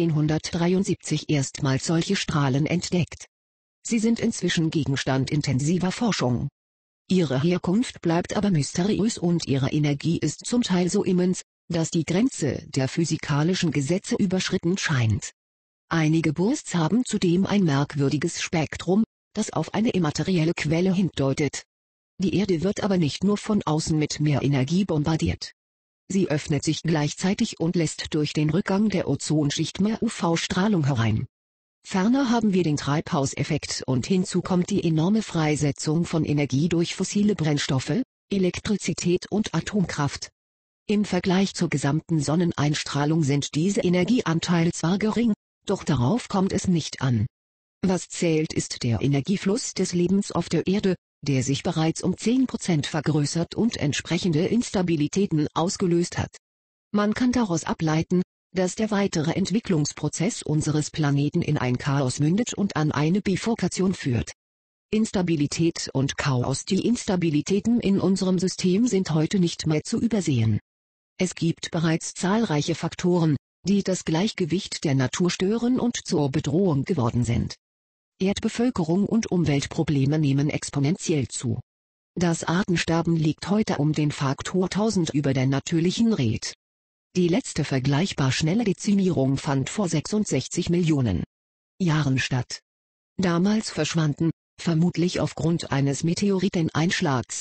Speaker 1: 1973 erstmals solche Strahlen entdeckt. Sie sind inzwischen Gegenstand intensiver Forschung. Ihre Herkunft bleibt aber mysteriös und ihre Energie ist zum Teil so immens, dass die Grenze der physikalischen Gesetze überschritten scheint. Einige Bursts haben zudem ein merkwürdiges Spektrum, das auf eine immaterielle Quelle hindeutet. Die Erde wird aber nicht nur von außen mit mehr Energie bombardiert. Sie öffnet sich gleichzeitig und lässt durch den Rückgang der Ozonschicht mehr UV-Strahlung herein. Ferner haben wir den Treibhauseffekt und hinzu kommt die enorme Freisetzung von Energie durch fossile Brennstoffe, Elektrizität und Atomkraft. Im Vergleich zur gesamten Sonneneinstrahlung sind diese Energieanteile zwar gering, doch darauf kommt es nicht an. Was zählt, ist der Energiefluss des Lebens auf der Erde, der sich bereits um 10% vergrößert und entsprechende Instabilitäten ausgelöst hat. Man kann daraus ableiten, dass der weitere Entwicklungsprozess unseres Planeten in ein Chaos mündet und an eine Bifurkation führt. Instabilität und Chaos. Die Instabilitäten in unserem System sind heute nicht mehr zu übersehen. Es gibt bereits zahlreiche Faktoren, die das Gleichgewicht der Natur stören und zur Bedrohung geworden sind. Erdbevölkerung und Umweltprobleme nehmen exponentiell zu. Das Artensterben liegt heute um den Faktor 1000 über der natürlichen Rate. Die letzte vergleichbar schnelle Dezimierung fand vor 66 Millionen Jahren statt. Damals verschwanden, vermutlich aufgrund eines Meteoriteneinschlags,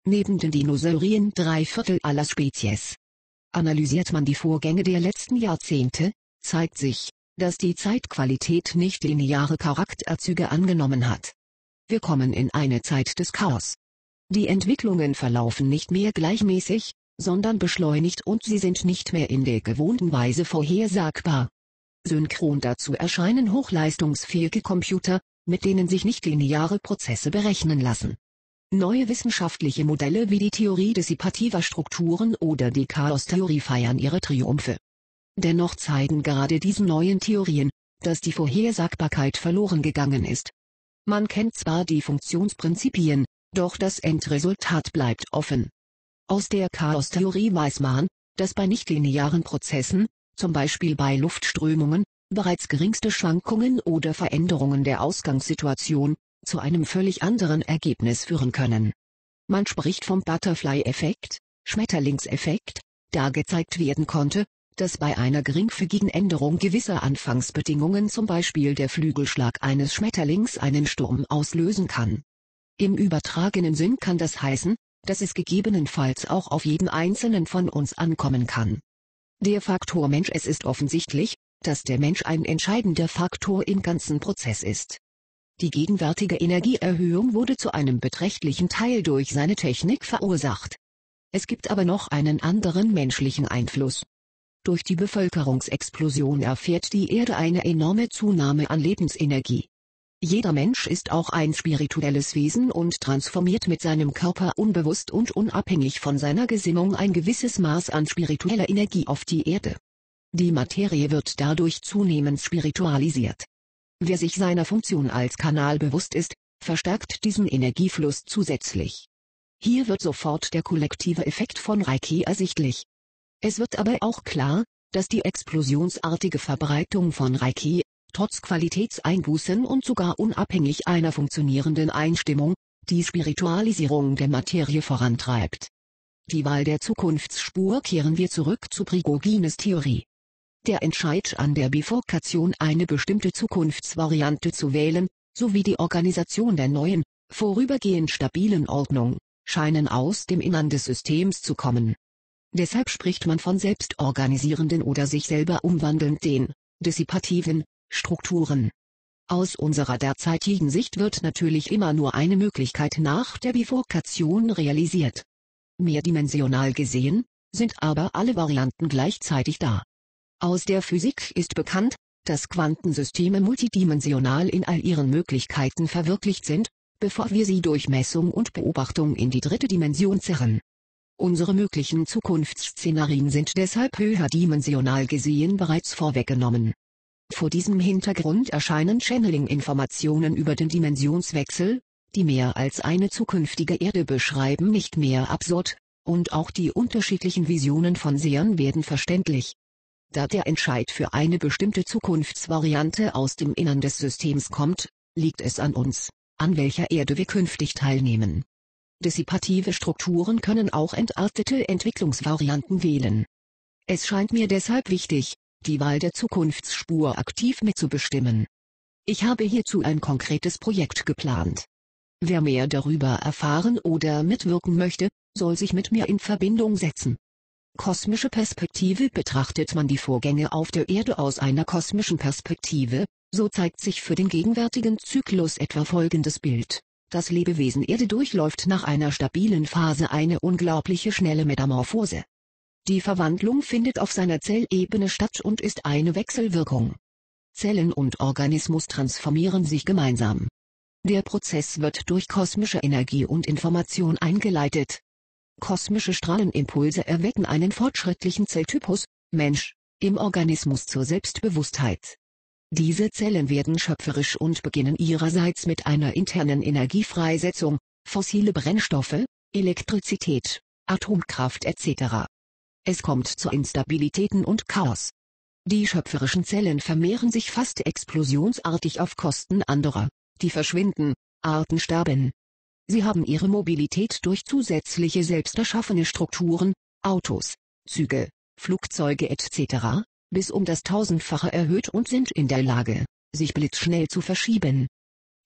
Speaker 1: neben den Dinosaurien 3/4 aller Spezies. Analysiert man die Vorgänge der letzten Jahrzehnte, zeigt sich, dass die Zeitqualität nicht lineare Charakterzüge angenommen hat. Wir kommen in eine Zeit des Chaos. Die Entwicklungen verlaufen nicht mehr gleichmäßig, sondern beschleunigt und sie sind nicht mehr in der gewohnten Weise vorhersagbar. Synchron dazu erscheinen hochleistungsfähige Computer, mit denen sich nicht-lineare Prozesse berechnen lassen. Neue wissenschaftliche Modelle wie die Theorie dissipativer Strukturen oder die Chaostheorie feiern ihre Triumphe. Dennoch zeigen gerade diese neuen Theorien, dass die Vorhersagbarkeit verloren gegangen ist. Man kennt zwar die Funktionsprinzipien, doch das Endresultat bleibt offen. Aus der Chaostheorie weiß man, dass bei nichtlinearen Prozessen, zum Beispiel bei Luftströmungen, bereits geringste Schwankungen oder Veränderungen der Ausgangssituation zu einem völlig anderen Ergebnis führen können. Man spricht vom Butterfly-Effekt, Schmetterlingseffekt, da gezeigt werden konnte, dass bei einer geringfügigen Änderung gewisser Anfangsbedingungen zum Beispiel der Flügelschlag eines Schmetterlings einen Sturm auslösen kann. Im übertragenen Sinn kann das heißen, dass es gegebenenfalls auch auf jeden einzelnen von uns ankommen kann. Der Faktor Mensch. Es ist offensichtlich, dass der Mensch ein entscheidender Faktor im ganzen Prozess ist. Die gegenwärtige Energieerhöhung wurde zu einem beträchtlichen Teil durch seine Technik verursacht. Es gibt aber noch einen anderen menschlichen Einfluss. Durch die Bevölkerungsexplosion erfährt die Erde eine enorme Zunahme an Lebensenergie. Jeder Mensch ist auch ein spirituelles Wesen und transformiert mit seinem Körper unbewusst und unabhängig von seiner Gesinnung ein gewisses Maß an spiritueller Energie auf die Erde. Die Materie wird dadurch zunehmend spiritualisiert. Wer sich seiner Funktion als Kanal bewusst ist, verstärkt diesen Energiefluss zusätzlich. Hier wird sofort der kollektive Effekt von Reiki ersichtlich. Es wird aber auch klar, dass die explosionsartige Verbreitung von Reiki, trotz Qualitätseinbußen und sogar unabhängig einer funktionierenden Einstimmung, die Spiritualisierung der Materie vorantreibt. Die Wahl der Zukunftsspur kehren wir zurück zu Prigogines Theorie. Der Entscheid an der Bifurkation eine bestimmte Zukunftsvariante zu wählen, sowie die Organisation der neuen, vorübergehend stabilen Ordnung, scheinen aus dem Innern des Systems zu kommen. Deshalb spricht man von selbstorganisierenden oder sich selber umwandelnden, dissipativen Strukturen. Aus unserer derzeitigen Sicht wird natürlich immer nur eine Möglichkeit nach der Bifurkation realisiert. Mehrdimensional gesehen, sind aber alle Varianten gleichzeitig da. Aus der Physik ist bekannt, dass Quantensysteme multidimensional in all ihren Möglichkeiten verwirklicht sind, bevor wir sie durch Messung und Beobachtung in die dritte Dimension zerren. Unsere möglichen Zukunftsszenarien sind deshalb höherdimensional gesehen bereits vorweggenommen. Vor diesem Hintergrund erscheinen Channeling-Informationen über den Dimensionswechsel, die mehr als eine zukünftige Erde beschreiben, nicht mehr absurd, und auch die unterschiedlichen Visionen von Sehern werden verständlich. Da der Entscheid für eine bestimmte Zukunftsvariante aus dem Innern des Systems kommt, liegt es an uns, an welcher Erde wir künftig teilnehmen. Dissipative Strukturen können auch entartete Entwicklungsvarianten wählen. Es scheint mir deshalb wichtig, die Wahl der Zukunftsspur aktiv mitzubestimmen. Ich habe hierzu ein konkretes Projekt geplant. Wer mehr darüber erfahren oder mitwirken möchte, soll sich mit mir in Verbindung setzen. Kosmische Perspektive. Betrachtet man die Vorgänge auf der Erde aus einer kosmischen Perspektive, so zeigt sich für den gegenwärtigen Zyklus etwa folgendes Bild. Das Lebewesen Erde durchläuft nach einer stabilen Phase eine unglaubliche schnelle Metamorphose. Die Verwandlung findet auf seiner Zellebene statt und ist eine Wechselwirkung. Zellen und Organismus transformieren sich gemeinsam. Der Prozess wird durch kosmische Energie und Information eingeleitet. Kosmische Strahlenimpulse erwecken einen fortschrittlichen Zelltypus, Mensch, im Organismus zur Selbstbewusstheit. Diese Zellen werden schöpferisch und beginnen ihrerseits mit einer internen Energiefreisetzung, fossile Brennstoffe, Elektrizität, Atomkraft etc. Es kommt zu Instabilitäten und Chaos. Die schöpferischen Zellen vermehren sich fast explosionsartig auf Kosten anderer, die verschwinden, Arten sterben. Sie haben ihre Mobilität durch zusätzliche selbst erschaffene Strukturen, Autos, Züge, Flugzeuge etc., bis um das Tausendfache erhöht und sind in der Lage, sich blitzschnell zu verschieben.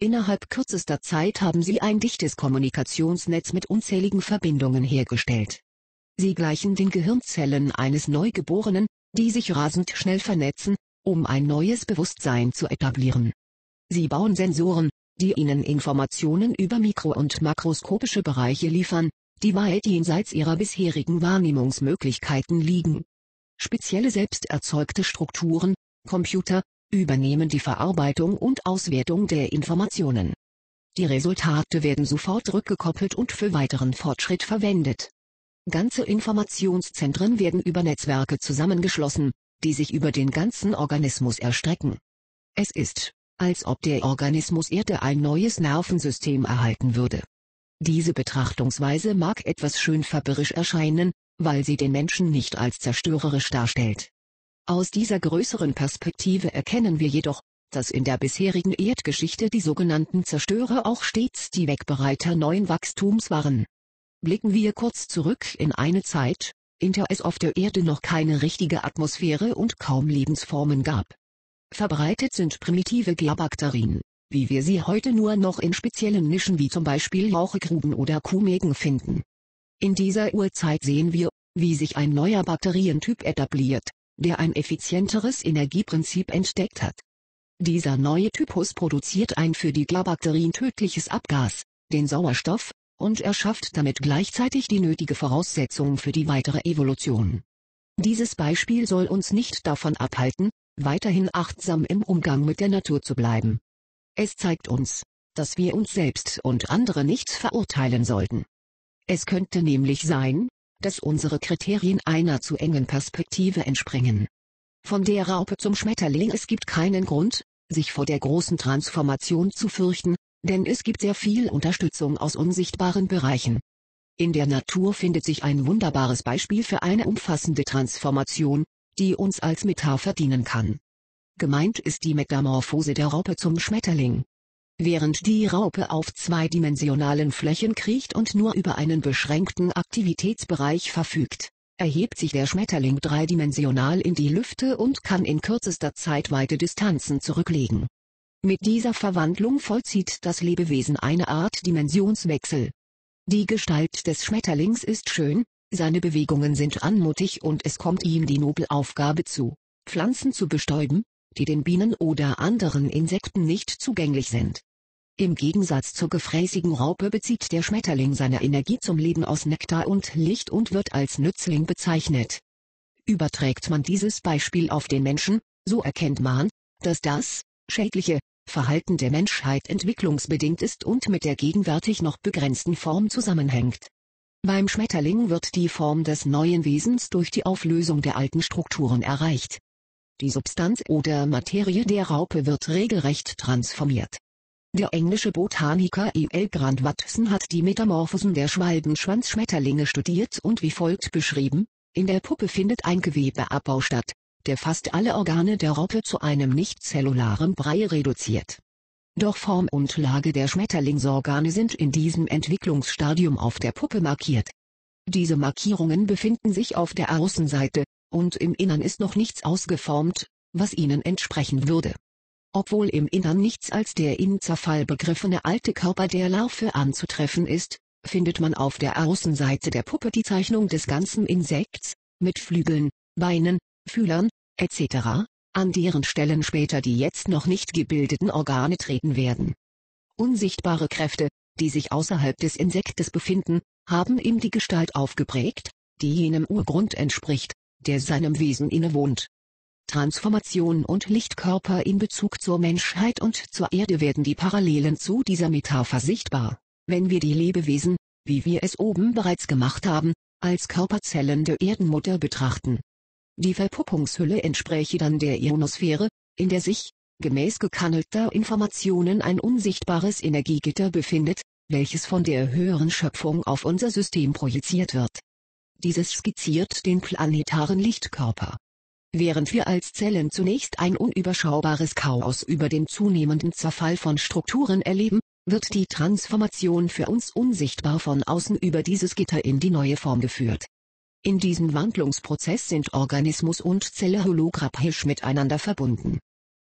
Speaker 1: Innerhalb kürzester Zeit haben sie ein dichtes Kommunikationsnetz mit unzähligen Verbindungen hergestellt. Sie gleichen den Gehirnzellen eines Neugeborenen, die sich rasend schnell vernetzen, um ein neues Bewusstsein zu etablieren. Sie bauen Sensoren, die ihnen Informationen über mikro- und makroskopische Bereiche liefern, die weit jenseits ihrer bisherigen Wahrnehmungsmöglichkeiten liegen. Spezielle selbst erzeugte Strukturen, Computer, übernehmen die Verarbeitung und Auswertung der Informationen. Die Resultate werden sofort rückgekoppelt und für weiteren Fortschritt verwendet. Ganze Informationszentren werden über Netzwerke zusammengeschlossen, die sich über den ganzen Organismus erstrecken. Es ist, als ob der Organismus Erde ein neues Nervensystem erhalten würde. Diese Betrachtungsweise mag etwas schön verwirrerisch erscheinen, weil sie den Menschen nicht als zerstörerisch darstellt. Aus dieser größeren Perspektive erkennen wir jedoch, dass in der bisherigen Erdgeschichte die sogenannten Zerstörer auch stets die Wegbereiter neuen Wachstums waren. Blicken wir kurz zurück in eine Zeit, in der es auf der Erde noch keine richtige Atmosphäre und kaum Lebensformen gab. Verbreitet sind primitive Geobakterien, wie wir sie heute nur noch in speziellen Nischen wie zum Beispiel Jauchegruben oder Kuhmägen finden. In dieser Urzeit sehen wir, wie sich ein neuer Bakterientyp etabliert, der ein effizienteres Energieprinzip entdeckt hat. Dieser neue Typus produziert ein für die Geobakterien tödliches Abgas, den Sauerstoff, und erschafft damit gleichzeitig die nötige Voraussetzung für die weitere Evolution. Dieses Beispiel soll uns nicht davon abhalten, weiterhin achtsam im Umgang mit der Natur zu bleiben. Es zeigt uns, dass wir uns selbst und andere nicht verurteilen sollten. Es könnte nämlich sein, dass unsere Kriterien einer zu engen Perspektive entspringen. Von der Raupe zum Schmetterling: es gibt keinen Grund, sich vor der großen Transformation zu fürchten, denn es gibt sehr viel Unterstützung aus unsichtbaren Bereichen. In der Natur findet sich ein wunderbares Beispiel für eine umfassende Transformation, die uns als Metapher dienen kann. Gemeint ist die Metamorphose der Raupe zum Schmetterling. Während die Raupe auf zweidimensionalen Flächen kriecht und nur über einen beschränkten Aktivitätsbereich verfügt, erhebt sich der Schmetterling dreidimensional in die Lüfte und kann in kürzester Zeit weite Distanzen zurücklegen. Mit dieser Verwandlung vollzieht das Lebewesen eine Art Dimensionswechsel. Die Gestalt des Schmetterlings ist schön, seine Bewegungen sind anmutig und es kommt ihm die noble Aufgabe zu, Pflanzen zu bestäuben, die den Bienen oder anderen Insekten nicht zugänglich sind. Im Gegensatz zur gefräßigen Raupe bezieht der Schmetterling seine Energie zum Leben aus Nektar und Licht und wird als Nützling bezeichnet. Überträgt man dieses Beispiel auf den Menschen, so erkennt man, dass das schädliche Verhalten der Menschheit entwicklungsbedingt ist und mit der gegenwärtig noch begrenzten Form zusammenhängt. Beim Schmetterling wird die Form des neuen Wesens durch die Auflösung der alten Strukturen erreicht. Die Substanz oder Materie der Raupe wird regelrecht transformiert. Der englische Botaniker E.L. Grant Watson hat die Metamorphosen der Schwalbenschwanzschmetterlinge studiert und wie folgt beschrieben: In der Puppe findet ein Gewebeabbau statt, der fast alle Organe der Raupe zu einem nicht-zellularen Brei reduziert. Doch Form und Lage der Schmetterlingsorgane sind in diesem Entwicklungsstadium auf der Puppe markiert. Diese Markierungen befinden sich auf der Außenseite, und im Innern ist noch nichts ausgeformt, was ihnen entsprechen würde. Obwohl im Innern nichts als der in Zerfall begriffene alte Körper der Larve anzutreffen ist, findet man auf der Außenseite der Puppe die Zeichnung des ganzen Insekts, mit Flügeln, Beinen, Fühlern, etc., an deren Stellen später die jetzt noch nicht gebildeten Organe treten werden. Unsichtbare Kräfte, die sich außerhalb des Insektes befinden, haben ihm die Gestalt aufgeprägt, die jenem Urgrund entspricht, der seinem Wesen innewohnt. Transformation und Lichtkörper in Bezug zur Menschheit und zur Erde werden die Parallelen zu dieser Metapher sichtbar, wenn wir die Lebewesen, wie wir es oben bereits gemacht haben, als Körperzellen der Erdenmutter betrachten. Die Verpuppungshülle entspräche dann der Ionosphäre, in der sich, gemäß gekannelter Informationen, ein unsichtbares Energiegitter befindet, welches von der höheren Schöpfung auf unser System projiziert wird. Dieses skizziert den planetaren Lichtkörper. Während wir als Zellen zunächst ein unüberschaubares Chaos über den zunehmenden Zerfall von Strukturen erleben, wird die Transformation für uns unsichtbar von außen über dieses Gitter in die neue Form geführt. In diesem Wandlungsprozess sind Organismus und Zelle holographisch miteinander verbunden.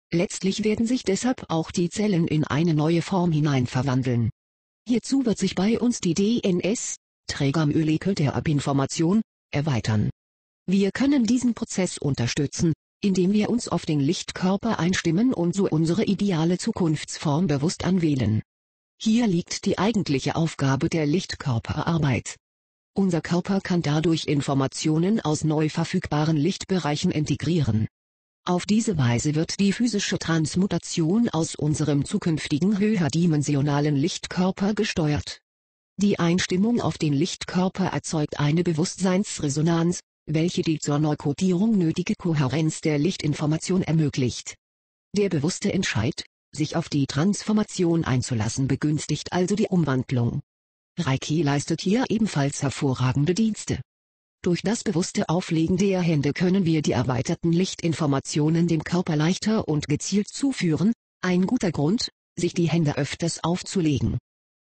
Speaker 1: Letztlich werden sich deshalb auch die Zellen in eine neue Form hinein verwandeln. Hierzu wird sich bei uns die DNS, Trägermolekül der Erbinformation, erweitern. Wir können diesen Prozess unterstützen, indem wir uns auf den Lichtkörper einstimmen und so unsere ideale Zukunftsform bewusst anwählen. Hier liegt die eigentliche Aufgabe der Lichtkörperarbeit. Unser Körper kann dadurch Informationen aus neu verfügbaren Lichtbereichen integrieren. Auf diese Weise wird die physische Transmutation aus unserem zukünftigen höherdimensionalen Lichtkörper gesteuert. Die Einstimmung auf den Lichtkörper erzeugt eine Bewusstseinsresonanz, welche die zur Neukodierung nötige Kohärenz der Lichtinformation ermöglicht. Der bewusste Entscheid, sich auf die Transformation einzulassen, begünstigt also die Umwandlung. Reiki leistet hier ebenfalls hervorragende Dienste. Durch das bewusste Auflegen der Hände können wir die erweiterten Lichtinformationen dem Körper leichter und gezielt zuführen, ein guter Grund, sich die Hände öfters aufzulegen.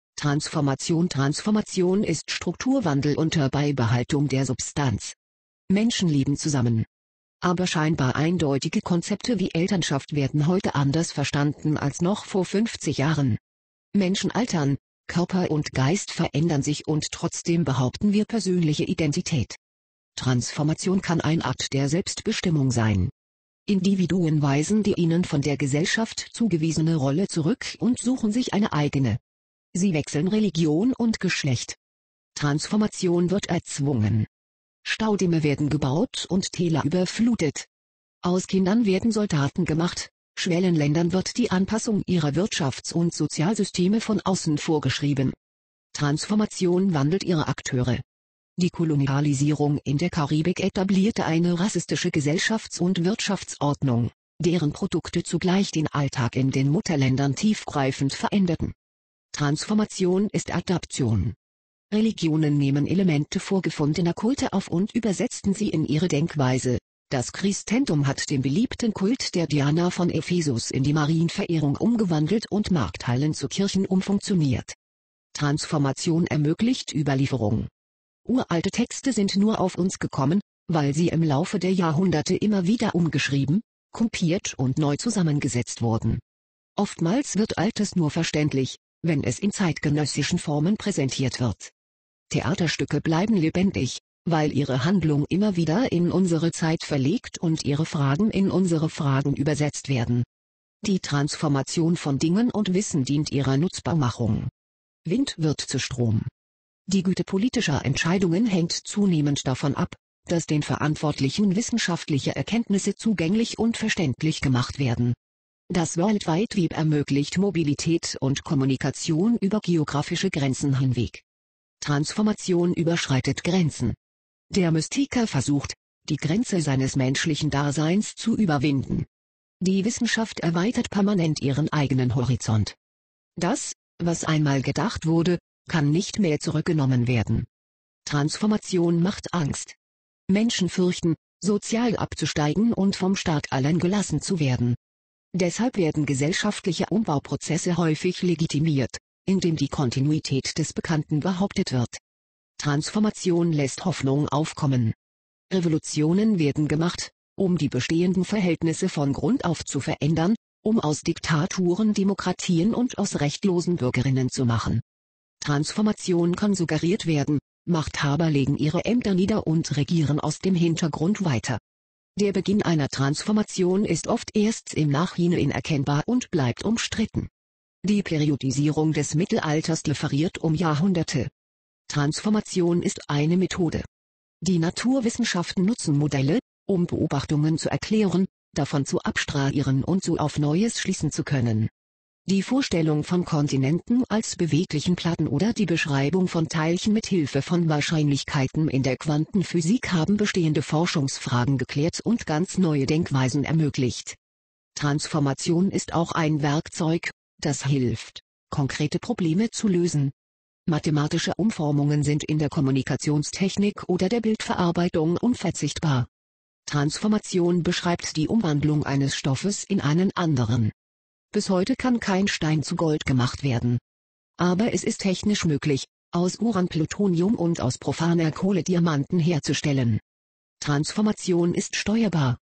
Speaker 1: Transformation ist Strukturwandel unter Beibehaltung der Substanz. Menschen leben zusammen. Aber scheinbar eindeutige Konzepte wie Elternschaft werden heute anders verstanden als noch vor 50 Jahren. Menschen altern, Körper und Geist verändern sich und trotzdem behaupten wir persönliche Identität. Transformation kann ein Akt der Selbstbestimmung sein. Individuen weisen die ihnen von der Gesellschaft zugewiesene Rolle zurück und suchen sich eine eigene. Sie wechseln Religion und Geschlecht. Transformation wird erzwungen. Staudämme werden gebaut und Täler überflutet. Aus Kindern werden Soldaten gemacht, Schwellenländern wird die Anpassung ihrer Wirtschafts- und Sozialsysteme von außen vorgeschrieben. Transformation wandelt ihre Akteure. Die Kolonialisierung in der Karibik etablierte eine rassistische Gesellschafts- und Wirtschaftsordnung, deren Produkte zugleich den Alltag in den Mutterländern tiefgreifend veränderten. Transformation ist Adaption. Religionen nehmen Elemente vorgefundener Kulte auf und übersetzten sie in ihre Denkweise. Das Christentum hat den beliebten Kult der Diana von Ephesus in die Marienverehrung umgewandelt und Markthallen zu Kirchen umfunktioniert. Transformation ermöglicht Überlieferung. Uralte Texte sind nur auf uns gekommen, weil sie im Laufe der Jahrhunderte immer wieder umgeschrieben, kopiert und neu zusammengesetzt wurden. Oftmals wird Altes nur verständlich, wenn es in zeitgenössischen Formen präsentiert wird. Theaterstücke bleiben lebendig, weil ihre Handlung immer wieder in unsere Zeit verlegt und ihre Fragen in unsere Fragen übersetzt werden. Die Transformation von Dingen und Wissen dient ihrer Nutzbarmachung. Wind wird zu Strom. Die Güte politischer Entscheidungen hängt zunehmend davon ab, dass den Verantwortlichen wissenschaftliche Erkenntnisse zugänglich und verständlich gemacht werden. Das World Wide Web ermöglicht Mobilität und Kommunikation über geografische Grenzen hinweg. Transformation überschreitet Grenzen. Der Mystiker versucht, die Grenze seines menschlichen Daseins zu überwinden. Die Wissenschaft erweitert permanent ihren eigenen Horizont. Das, was einmal gedacht wurde, kann nicht mehr zurückgenommen werden. Transformation macht Angst. Menschen fürchten, sozial abzusteigen und vom Staat allein gelassen zu werden. Deshalb werden gesellschaftliche Umbauprozesse häufig legitimiert, indem die Kontinuität des Bekannten behauptet wird. Transformation lässt Hoffnung aufkommen. Revolutionen werden gemacht, um die bestehenden Verhältnisse von Grund auf zu verändern, um aus Diktaturen Demokratien und aus rechtlosen Bürgerinnen zu machen. Transformation kann suggeriert werden, Machthaber legen ihre Ämter nieder und regieren aus dem Hintergrund weiter. Der Beginn einer Transformation ist oft erst im Nachhinein erkennbar und bleibt umstritten. Die Periodisierung des Mittelalters differiert um Jahrhunderte. Transformation ist eine Methode. Die Naturwissenschaften nutzen Modelle, um Beobachtungen zu erklären, davon zu abstrahieren und so auf Neues schließen zu können. Die Vorstellung von Kontinenten als beweglichen Platten oder die Beschreibung von Teilchen mit Hilfe von Wahrscheinlichkeiten in der Quantenphysik haben bestehende Forschungsfragen geklärt und ganz neue Denkweisen ermöglicht. Transformation ist auch ein Werkzeug, das hilft, konkrete Probleme zu lösen. Mathematische Umformungen sind in der Kommunikationstechnik oder der Bildverarbeitung unverzichtbar. Transformation beschreibt die Umwandlung eines Stoffes in einen anderen. Bis heute kann kein Stein zu Gold gemacht werden. Aber es ist technisch möglich, aus Uran Plutonium und aus profaner Kohle Diamanten herzustellen. Transformation ist steuerbar.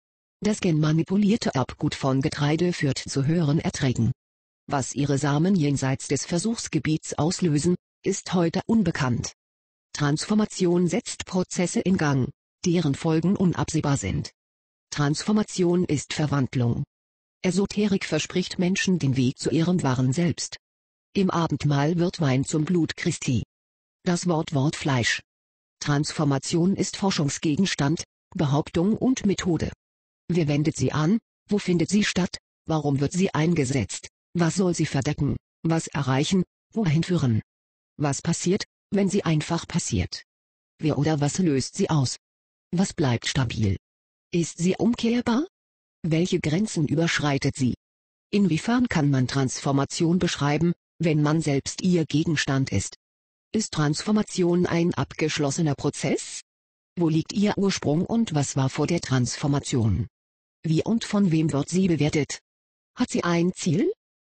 Speaker 1: Das genmanipulierte Erbgut von Getreide führt zu höheren Erträgen. Was ihre Samen jenseits des Versuchsgebiets auslösen, ist heute unbekannt. Transformation setzt Prozesse in Gang, deren Folgen unabsehbar sind. Transformation ist Verwandlung. Esoterik verspricht Menschen den Weg zu ihrem wahren Selbst. Im Abendmahl wird Wein zum Blut Christi. Das Wort Fleisch. Transformation ist Forschungsgegenstand, Behauptung und Methode. Wer wendet sie an? Wo findet sie statt? Warum wird sie eingesetzt? Was soll sie verdecken? Was erreichen? Wohin führen? Was passiert, wenn sie einfach passiert? Wer oder was löst sie aus? Was bleibt stabil? Ist sie umkehrbar? Welche Grenzen überschreitet sie? Inwiefern kann man Transformation beschreiben, wenn man selbst ihr Gegenstand ist? Ist Transformation ein abgeschlossener Prozess? Wo liegt ihr Ursprung und was war vor der Transformation? Wie und von wem wird sie bewertet? Hat sie ein Ziel?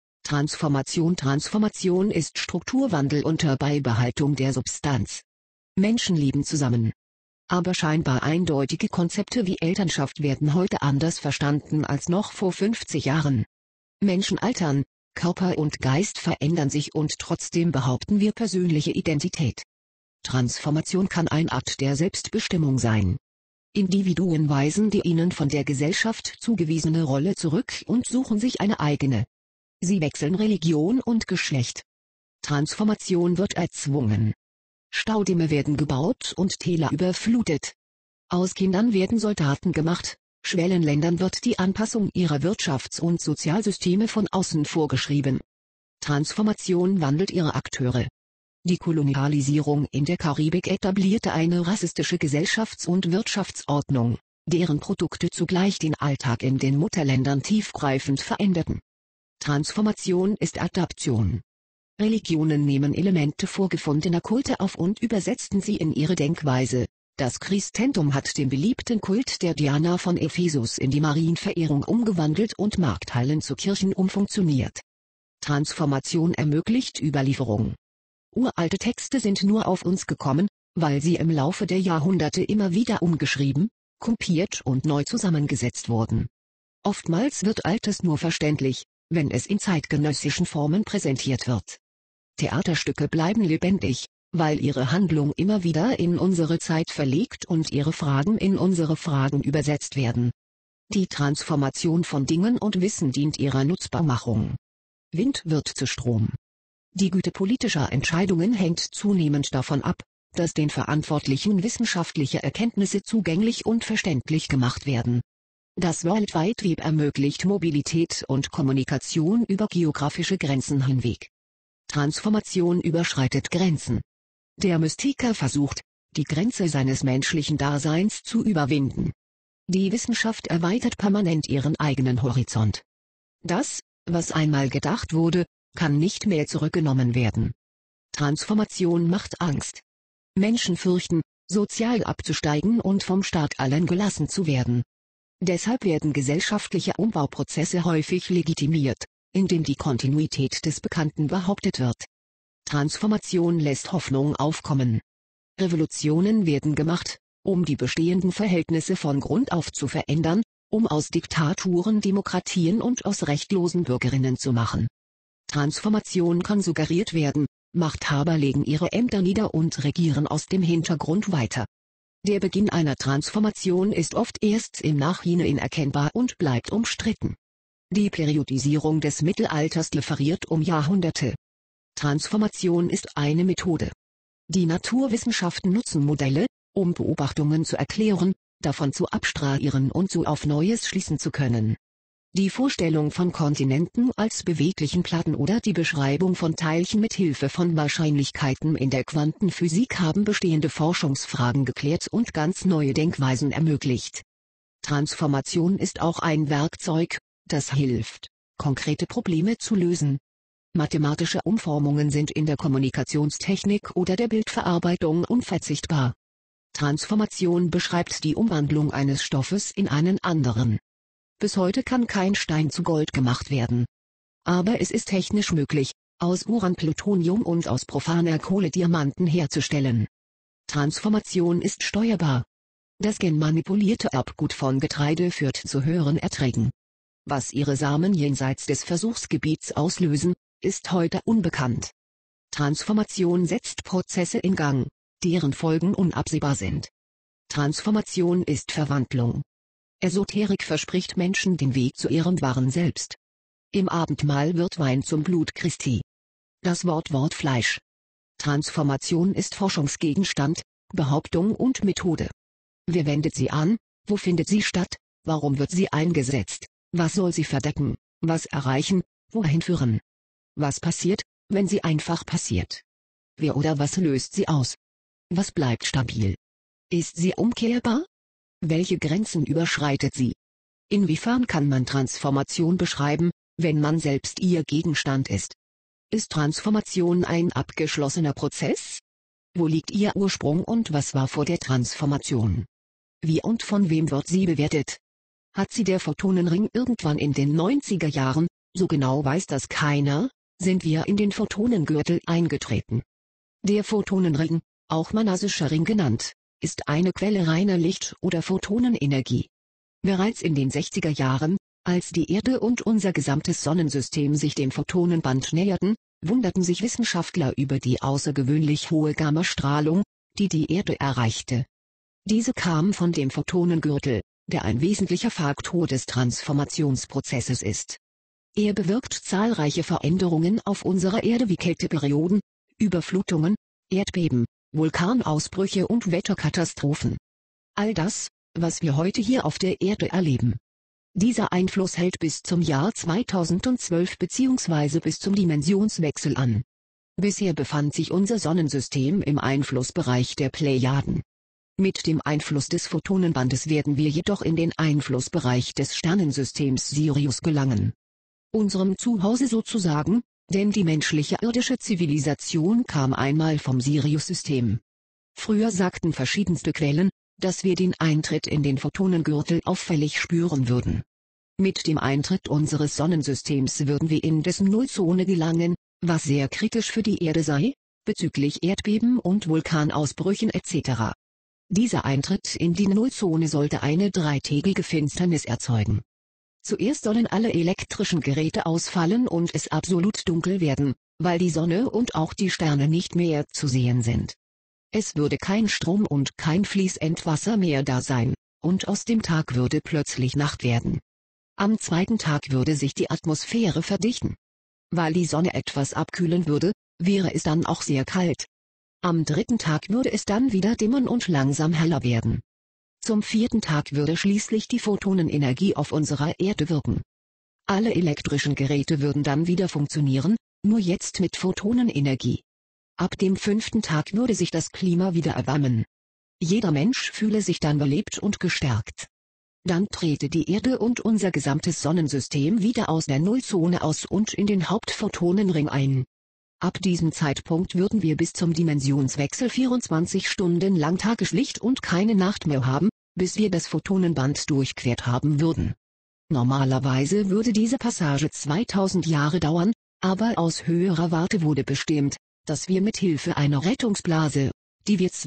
Speaker 1: Transformation ist Strukturwandel unter Beibehaltung der Substanz. Menschen leben zusammen. Aber scheinbar eindeutige Konzepte wie Elternschaft werden heute anders verstanden als noch vor 50 Jahren. Menschen altern, Körper und Geist verändern sich und trotzdem behaupten wir persönliche Identität. Transformation kann ein Akt der Selbstbestimmung sein. Individuen weisen die ihnen von der Gesellschaft zugewiesene Rolle zurück und suchen sich eine eigene. Sie wechseln Religion und Geschlecht. Transformation wird erzwungen. Staudämme werden gebaut und Täler überflutet. Aus Kindern werden Soldaten gemacht, Schwellenländern wird die Anpassung ihrer Wirtschafts- und Sozialsysteme von außen vorgeschrieben. Transformation wandelt ihre Akteure. Die Kolonialisierung in der Karibik etablierte eine rassistische Gesellschafts- und Wirtschaftsordnung, deren Produkte zugleich den Alltag in den Mutterländern tiefgreifend veränderten. Transformation ist Adaption. Religionen nehmen Elemente vorgefundener Kulte auf und übersetzten sie in ihre Denkweise. Das Christentum hat den beliebten Kult der Diana von Ephesus in die Marienverehrung umgewandelt und Markthallen zu Kirchen umfunktioniert. Transformation ermöglicht Überlieferung. Uralte Texte sind nur auf uns gekommen, weil sie im Laufe der Jahrhunderte immer wieder umgeschrieben, kopiert und neu zusammengesetzt wurden. Oftmals wird Altes nur verständlich, wenn es in zeitgenössischen Formen präsentiert wird. Theaterstücke bleiben lebendig, weil ihre Handlung immer wieder in unsere Zeit verlegt und ihre Fragen in unsere Fragen übersetzt werden. Die Transformation von Dingen und Wissen dient ihrer Nutzbarmachung. Wind wird zu Strom. Die Güte politischer Entscheidungen hängt zunehmend davon ab, dass den Verantwortlichen wissenschaftliche Erkenntnisse zugänglich und verständlich gemacht werden. Das World Wide Web ermöglicht Mobilität und Kommunikation über geografische Grenzen hinweg. Transformation überschreitet Grenzen. Der Mystiker versucht, die Grenze seines menschlichen Daseins zu überwinden. Die Wissenschaft erweitert permanent ihren eigenen Horizont. Das, was einmal gedacht wurde, kann nicht mehr zurückgenommen werden. Transformation macht Angst. Menschen fürchten, sozial abzusteigen und vom Staat allein gelassen zu werden. Deshalb werden gesellschaftliche Umbauprozesse häufig legitimiert, indem die Kontinuität des Bekannten behauptet wird. Transformation lässt Hoffnung aufkommen. Revolutionen werden gemacht, um die bestehenden Verhältnisse von Grund auf zu verändern, um aus Diktaturen Demokratien und aus rechtlosen Bürgerinnen zu machen. Transformation kann suggeriert werden, Machthaber legen ihre Ämter nieder und regieren aus dem Hintergrund weiter. Der Beginn einer Transformation ist oft erst im Nachhinein erkennbar und bleibt umstritten. Die Periodisierung des Mittelalters differiert um Jahrhunderte. Transformation ist eine Methode. Die Naturwissenschaften nutzen Modelle, um Beobachtungen zu erklären, davon zu abstrahieren und so auf Neues schließen zu können. Die Vorstellung von Kontinenten als beweglichen Platten oder die Beschreibung von Teilchen mit Hilfe von Wahrscheinlichkeiten in der Quantenphysik haben bestehende Forschungsfragen geklärt und ganz neue Denkweisen ermöglicht. Transformation ist auch ein Werkzeug, das hilft, konkrete Probleme zu lösen. Mathematische Umformungen sind in der Kommunikationstechnik oder der Bildverarbeitung unverzichtbar. Transformation beschreibt die Umwandlung eines Stoffes in einen anderen. Bis heute kann kein Stein zu Gold gemacht werden. Aber es ist technisch möglich, aus Uran Plutonium und aus profaner Kohle Diamanten herzustellen. Transformation ist steuerbar. Das genmanipulierte Erbgut von Getreide führt zu höheren Erträgen. Was ihre Samen jenseits des Versuchsgebiets auslösen, ist heute unbekannt. Transformation setzt Prozesse in Gang, deren Folgen unabsehbar sind. Transformation ist Verwandlung. Esoterik verspricht Menschen den Weg zu ihrem wahren Selbst. Im Abendmahl wird Wein zum Blut Christi. Das Wort Fleisch. Transformation ist Forschungsgegenstand, Behauptung und Methode. Wer wendet sie an? Wo findet sie statt? Warum wird sie eingesetzt? Was soll sie verdecken? Was erreichen? Wohin führen? Was passiert, wenn sie einfach passiert? Wer oder was löst sie aus? Was bleibt stabil? Ist sie umkehrbar? Welche Grenzen überschreitet sie? Inwiefern kann man Transformation beschreiben, wenn man selbst ihr Gegenstand ist? Ist Transformation ein abgeschlossener Prozess? Wo liegt ihr Ursprung und was war vor der Transformation? Wie und von wem wird sie bewertet? Hat sie der Photonenring irgendwann in den 90er Jahren, so genau weiß das keiner, sind wir in den Photonengürtel eingetreten. Der Photonenring, auch Manasischer Ring genannt, ist eine Quelle reiner Licht- oder Photonenenergie. Bereits in den 60er Jahren, als die Erde und unser gesamtes Sonnensystem sich dem Photonenband näherten, wunderten sich Wissenschaftler über die außergewöhnlich hohe Gammastrahlung, die die Erde erreichte. Diese kam von dem Photonengürtel, der ein wesentlicher Faktor des Transformationsprozesses ist. Er bewirkt zahlreiche Veränderungen auf unserer Erde wie Kälteperioden, Überflutungen, Erdbeben, Vulkanausbrüche und Wetterkatastrophen. All das, was wir heute hier auf der Erde erleben. Dieser Einfluss hält bis zum Jahr 2012 bzw. bis zum Dimensionswechsel an. Bisher befand sich unser Sonnensystem im Einflussbereich der Plejaden. Mit dem Einfluss des Photonenbandes werden wir jedoch in den Einflussbereich des Sternensystems Sirius gelangen. Unserem Zuhause sozusagen, denn die menschliche irdische Zivilisation kam einmal vom Sirius-System. Früher sagten verschiedenste Quellen, dass wir den Eintritt in den Photonengürtel auffällig spüren würden. Mit dem Eintritt unseres Sonnensystems würden wir in dessen Nullzone gelangen, was sehr kritisch für die Erde sei, bezüglich Erdbeben und Vulkanausbrüchen etc. Dieser Eintritt in die Nullzone sollte eine dreitägige Finsternis erzeugen. Zuerst sollen alle elektrischen Geräte ausfallen und es absolut dunkel werden, weil die Sonne und auch die Sterne nicht mehr zu sehen sind. Es würde kein Strom und kein Fließendwasser mehr da sein, und aus dem Tag würde plötzlich Nacht werden. Am zweiten Tag würde sich die Atmosphäre verdichten. Weil die Sonne etwas abkühlen würde, wäre es dann auch sehr kalt. Am dritten Tag würde es dann wieder dimmen und langsam heller werden. Zum vierten Tag würde schließlich die Photonenenergie auf unserer Erde wirken. Alle elektrischen Geräte würden dann wieder funktionieren, nur jetzt mit Photonenenergie. Ab dem fünften Tag würde sich das Klima wieder erwärmen. Jeder Mensch fühle sich dann belebt und gestärkt. Dann trete die Erde und unser gesamtes Sonnensystem wieder aus der Nullzone aus und in den Hauptphotonenring ein. Ab diesem Zeitpunkt würden wir bis zum Dimensionswechsel 24 Stunden lang Tageslicht und keine Nacht mehr haben, bis wir das Photonenband durchquert haben würden. Normalerweise würde diese Passage 2000 Jahre dauern, aber aus höherer Warte wurde bestimmt, dass wir mit Hilfe einer Rettungsblase, die wir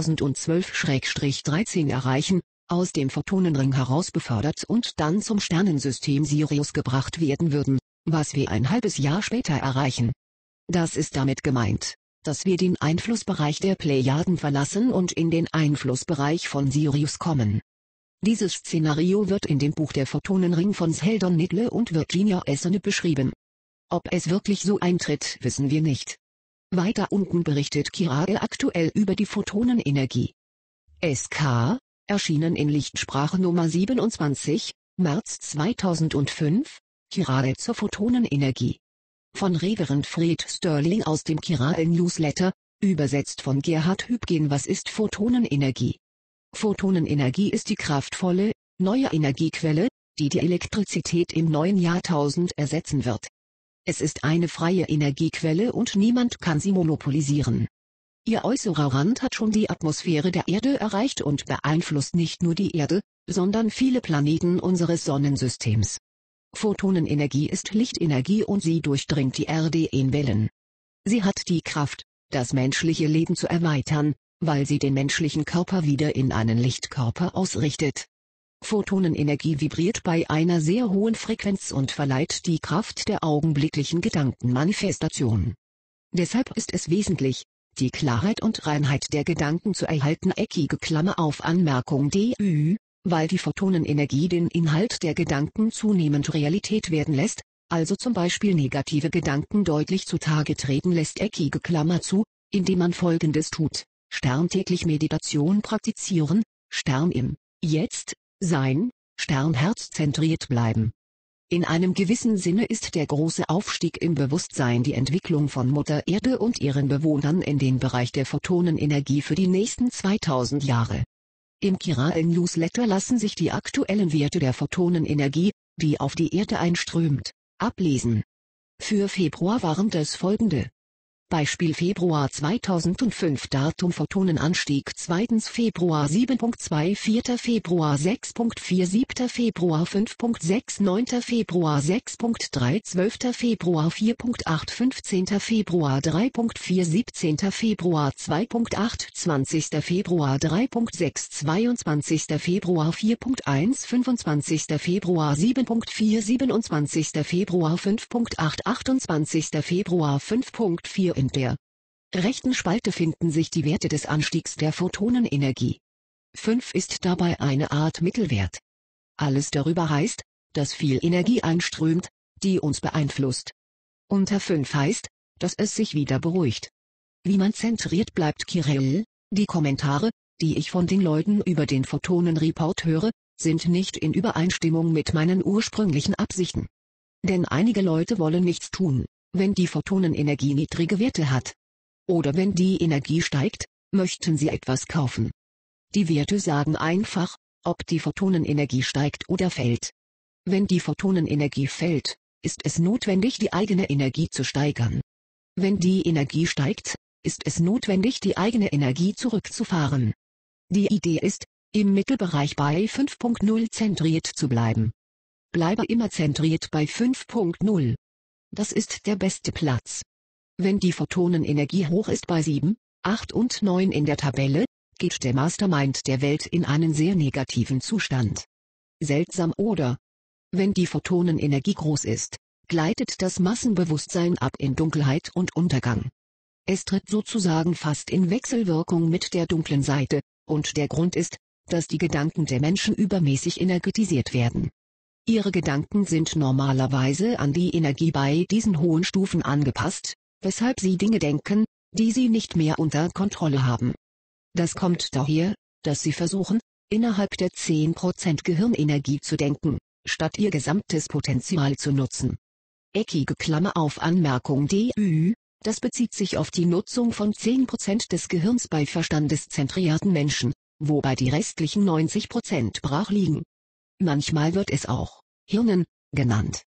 Speaker 1: 2012-13 erreichen, aus dem Photonenring heraus befördert und dann zum Sternensystem Sirius gebracht werden würden, was wir ein halbes Jahr später erreichen. Das ist damit gemeint, dass wir den Einflussbereich der Plejaden verlassen und in den Einflussbereich von Sirius kommen. Dieses Szenario wird in dem Buch Der Photonenring von Sheldon Nidle und Virginia Essene beschrieben. Ob es wirklich so eintritt, wissen wir nicht. Weiter unten berichtet Kirael aktuell über die Photonenenergie. SK, erschienen in Lichtsprache Nummer 27, März 2005, Kirael zur Photonenenergie. Von Reverend Fred Sterling aus dem Kirael Newsletter, übersetzt von Gerhard Hübgen. Was ist Photonenenergie? Photonenenergie ist die kraftvolle, neue Energiequelle, die die Elektrizität im neuen Jahrtausend ersetzen wird. Es ist eine freie Energiequelle und niemand kann sie monopolisieren. Ihr äußerer Rand hat schon die Atmosphäre der Erde erreicht und beeinflusst nicht nur die Erde, sondern viele Planeten unseres Sonnensystems. Photonenenergie ist Lichtenergie und sie durchdringt die Erde in Wellen. Sie hat die Kraft, das menschliche Leben zu erweitern, weil sie den menschlichen Körper wieder in einen Lichtkörper ausrichtet. Photonenenergie vibriert bei einer sehr hohen Frequenz und verleiht die Kraft der augenblicklichen Gedankenmanifestation. Deshalb ist es wesentlich, die Klarheit und Reinheit der Gedanken zu erhalten. Anmerkung DÜ, weil die Photonenenergie den Inhalt der Gedanken zunehmend Realität werden lässt, also zum Beispiel negative Gedanken deutlich zutage treten lässt. Indem man Folgendes tut: Sterntäglich Meditation praktizieren, Stern im Jetzt sein, Sternherzzentriert bleiben. In einem gewissen Sinne ist der große Aufstieg im Bewusstsein die Entwicklung von Mutter Erde und ihren Bewohnern in den Bereich der Photonenenergie für die nächsten 2000 Jahre. Im Kiral-Newsletter lassen sich die aktuellen Werte der Photonenenergie, die auf die Erde einströmt, ablesen. Für Februar waren das folgende: Beispiel Februar 2005 Datum Photonenanstieg 2. Februar 7.2 4. Februar 6.4 7. Februar 5.6 9. Februar 6.3 12. Februar 4.8 15. Februar 3.4 17. Februar 2.8 20. Februar 3.6 22. Februar 4.1 25. Februar 7.4 27. Februar 5.8 28. Februar 5.4. In der rechten Spalte finden sich die Werte des Anstiegs der Photonenenergie. 5 ist dabei eine Art Mittelwert. Alles darüber heißt, dass viel Energie einströmt, die uns beeinflusst. Unter 5 heißt, dass es sich wieder beruhigt. Wie man zentriert bleibt. Kirill, die Kommentare, die ich von den Leuten über den Photonenreport höre, sind nicht in Übereinstimmung mit meinen ursprünglichen Absichten. Denn einige Leute wollen nichts tun, wenn die Photonenenergie niedrige Werte hat. Oder wenn die Energie steigt, möchten sie etwas kaufen. Die Werte sagen einfach, ob die Photonenenergie steigt oder fällt. Wenn die Photonenenergie fällt, ist es notwendig, die eigene Energie zu steigern. Wenn die Energie steigt, ist es notwendig, die eigene Energie zurückzufahren. Die Idee ist, im Mittelbereich bei 5.0 zentriert zu bleiben. Bleibe immer zentriert bei 5.0. Das ist der beste Platz. Wenn die Photonenenergie hoch ist bei 7, 8 und 9 in der Tabelle, geht der Mastermind der Welt in einen sehr negativen Zustand. Seltsam, oder? Wenn die Photonenenergie groß ist, gleitet das Massenbewusstsein ab in Dunkelheit und Untergang. Es tritt sozusagen fast in Wechselwirkung mit der dunklen Seite, und der Grund ist, dass die Gedanken der Menschen übermäßig energetisiert werden. Ihre Gedanken sind normalerweise an die Energie bei diesen hohen Stufen angepasst, weshalb sie Dinge denken, die sie nicht mehr unter Kontrolle haben. Das kommt daher, dass sie versuchen, innerhalb der 10% Gehirnenergie zu denken, statt ihr gesamtes Potenzial zu nutzen. Anmerkung DÜ, das bezieht sich auf die Nutzung von 10% des Gehirns bei verstandeszentrierten Menschen, wobei die restlichen 90% brach liegen. Manchmal wird es auch Hirnen genannt.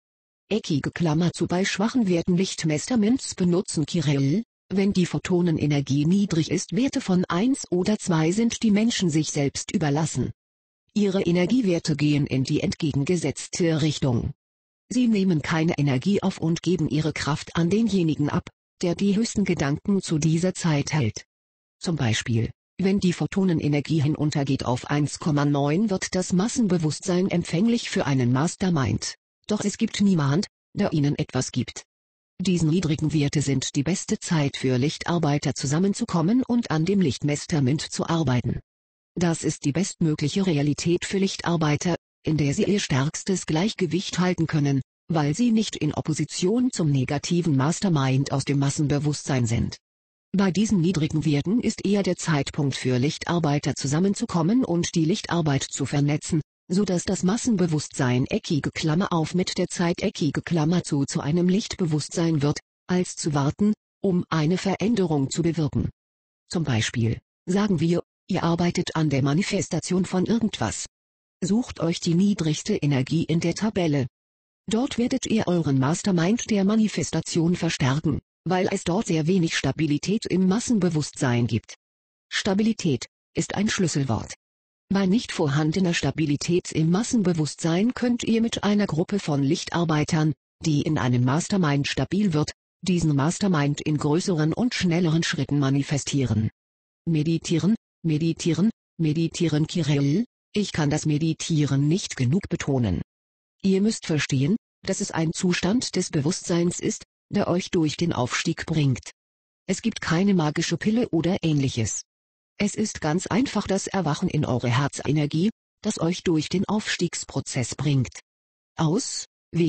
Speaker 1: Bei schwachen Werten Lichtmeasurements benutzen Kirill, wenn die Photonenenergie niedrig ist. Werte von 1 oder 2 sind die Menschen sich selbst überlassen. Ihre Energiewerte gehen in die entgegengesetzte Richtung. Sie nehmen keine Energie auf und geben ihre Kraft an denjenigen ab, der die höchsten Gedanken zu dieser Zeit hält. Zum Beispiel, wenn die Photonenenergie hinuntergeht auf 1,9, wird das Massenbewusstsein empfänglich für einen Mastermind. Doch es gibt niemand, der ihnen etwas gibt. Diese niedrigen Werte sind die beste Zeit für Lichtarbeiter zusammenzukommen und an dem Lichtmeasurement zu arbeiten. Das ist die bestmögliche Realität für Lichtarbeiter, in der sie ihr stärkstes Gleichgewicht halten können, weil sie nicht in Opposition zum negativen Mastermind aus dem Massenbewusstsein sind. Bei diesen niedrigen Werten ist eher der Zeitpunkt für Lichtarbeiter zusammenzukommen und die Lichtarbeit zu vernetzen, sodass das Massenbewusstsein mit der Zeit zu einem Lichtbewusstsein wird, als zu warten, um eine Veränderung zu bewirken. Zum Beispiel, sagen wir, ihr arbeitet an der Manifestation von irgendwas. Sucht euch die niedrigste Energie in der Tabelle. Dort werdet ihr euren Mastermind der Manifestation verstärken, weil es dort sehr wenig Stabilität im Massenbewusstsein gibt. Stabilität ist ein Schlüsselwort. Bei nicht vorhandener Stabilität im Massenbewusstsein könnt ihr mit einer Gruppe von Lichtarbeitern, die in einem Mastermind stabil wird, diesen Mastermind in größeren und schnelleren Schritten manifestieren. Meditieren, meditieren, meditieren Kirill, ich kann das Meditieren nicht genug betonen. Ihr müsst verstehen, dass es ein Zustand des Bewusstseins ist, der euch durch den Aufstieg bringt. Es gibt keine magische Pille oder ähnliches. Es ist ganz einfach das Erwachen in eure Herzenergie, das euch durch den Aufstiegsprozess bringt. Aus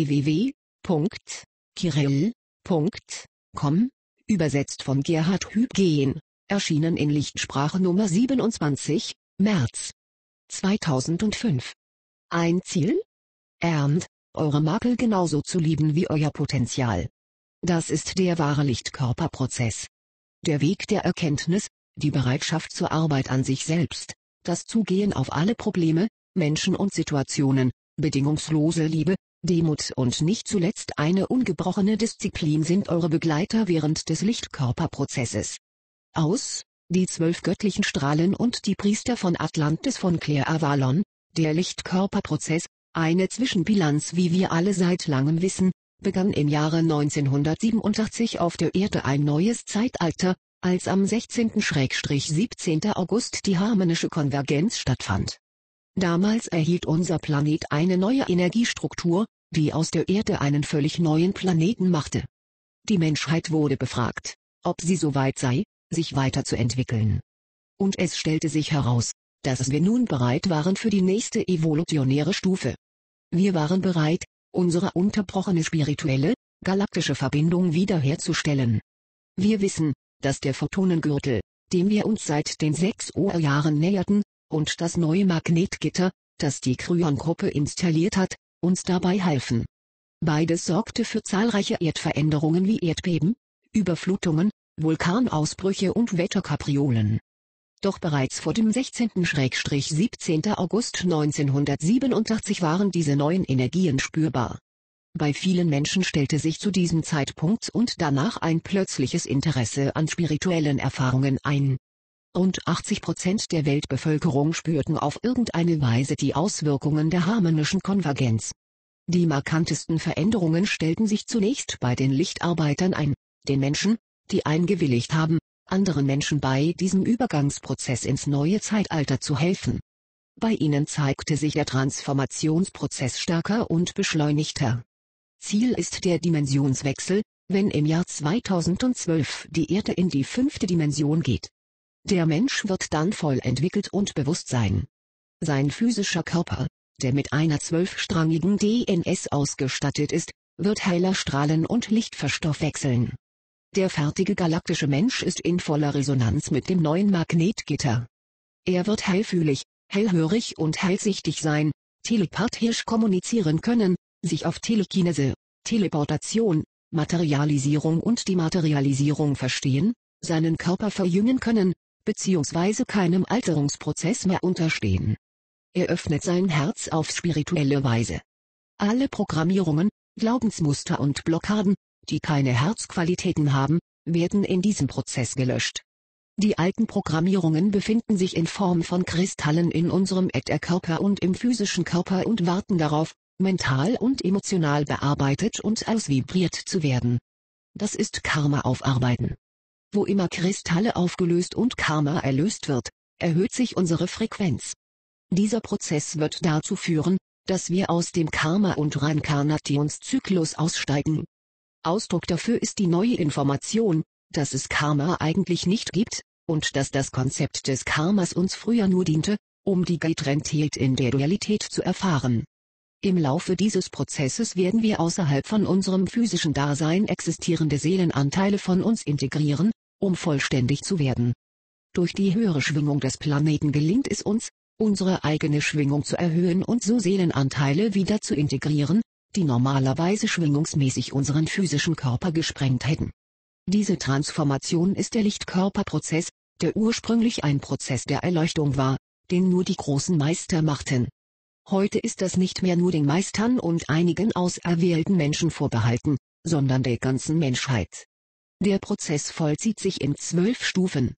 Speaker 1: www.kirill.com, übersetzt von Gerhard Hübgen, erschienen in Lichtsprache Nummer 27, März 2005. Ein Ziel? Ernst, eure Makel genauso zu lieben wie euer Potenzial. Das ist der wahre Lichtkörperprozess. Der Weg der Erkenntnis, die Bereitschaft zur Arbeit an sich selbst, das Zugehen auf alle Probleme, Menschen und Situationen, bedingungslose Liebe, Demut und nicht zuletzt eine ungebrochene Disziplin sind eure Begleiter während des Lichtkörperprozesses. Aus, die 12 göttlichen Strahlen und die Priester von Atlantis von Claire Avalon, der Lichtkörperprozess, eine Zwischenbilanz wie wir alle seit langem wissen, begann im Jahre 1987 auf der Erde ein neues Zeitalter, als am 16.-17. August die harmonische Konvergenz stattfand. Damals erhielt unser Planet eine neue Energiestruktur, die aus der Erde einen völlig neuen Planeten machte. Die Menschheit wurde befragt, ob sie so weit sei, sich weiterzuentwickeln. Und es stellte sich heraus, dass wir nun bereit waren für die nächste evolutionäre Stufe. Wir waren bereit, unsere unterbrochene spirituelle, galaktische Verbindung wiederherzustellen. Wir wissen, dass der Photonengürtel, dem wir uns seit den 6 Urjahren näherten, und das neue Magnetgitter, das die Kryon-Gruppe installiert hat, uns dabei halfen. Beides sorgte für zahlreiche Erdveränderungen wie Erdbeben, Überflutungen, Vulkanausbrüche und Wetterkapriolen. Doch bereits vor dem 16.-17. August 1987 waren diese neuen Energien spürbar. Bei vielen Menschen stellte sich zu diesem Zeitpunkt und danach ein plötzliches Interesse an spirituellen Erfahrungen ein. Rund 80% der Weltbevölkerung spürten auf irgendeine Weise die Auswirkungen der harmonischen Konvergenz. Die markantesten Veränderungen stellten sich zunächst bei den Lichtarbeitern ein, den Menschen, die eingewilligt haben, anderen Menschen bei diesem Übergangsprozess ins neue Zeitalter zu helfen. Bei ihnen zeigte sich der Transformationsprozess stärker und beschleunigter. Ziel ist der Dimensionswechsel, wenn im Jahr 2012 die Erde in die 5. Dimension geht. Der Mensch wird dann voll entwickelt und bewusst sein. Sein physischer Körper, der mit einer 12-strangigen DNS ausgestattet ist, wird heller strahlen und Licht verstoffwechseln. Der fertige galaktische Mensch ist in voller Resonanz mit dem neuen Magnetgitter. Er wird hellfühlig, hellhörig und hellsichtig sein, telepathisch kommunizieren können, sich auf Telekinese, Teleportation, Materialisierung und Dematerialisierung verstehen, seinen Körper verjüngen können, bzw. keinem Alterungsprozess mehr unterstehen. Er öffnet sein Herz auf spirituelle Weise. Alle Programmierungen, Glaubensmuster und Blockaden, die keine Herzqualitäten haben, werden in diesem Prozess gelöscht. Die alten Programmierungen befinden sich in Form von Kristallen in unserem Ätherkörper und im physischen Körper und warten darauf, mental und emotional bearbeitet und ausvibriert zu werden. Das ist Karma aufarbeiten. Wo immer Kristalle aufgelöst und Karma erlöst wird, erhöht sich unsere Frequenz. Dieser Prozess wird dazu führen, dass wir aus dem Karma- und Reinkarnationszyklus aussteigen. Ausdruck dafür ist die neue Information, dass es Karma eigentlich nicht gibt, und dass das Konzept des Karmas uns früher nur diente, um die Getrenntheit in der Dualität zu erfahren. Im Laufe dieses Prozesses werden wir außerhalb von unserem physischen Dasein existierende Seelenanteile von uns integrieren, um vollständig zu werden. Durch die höhere Schwingung des Planeten gelingt es uns, unsere eigene Schwingung zu erhöhen und so Seelenanteile wieder zu integrieren, die normalerweise schwingungsmäßig unseren physischen Körper gesprengt hätten. Diese Transformation ist der Lichtkörperprozess, der ursprünglich ein Prozess der Erleuchtung war, den nur die großen Meister machten. Heute ist das nicht mehr nur den Meistern und einigen auserwählten Menschen vorbehalten, sondern der ganzen Menschheit. Der Prozess vollzieht sich in 12 Stufen.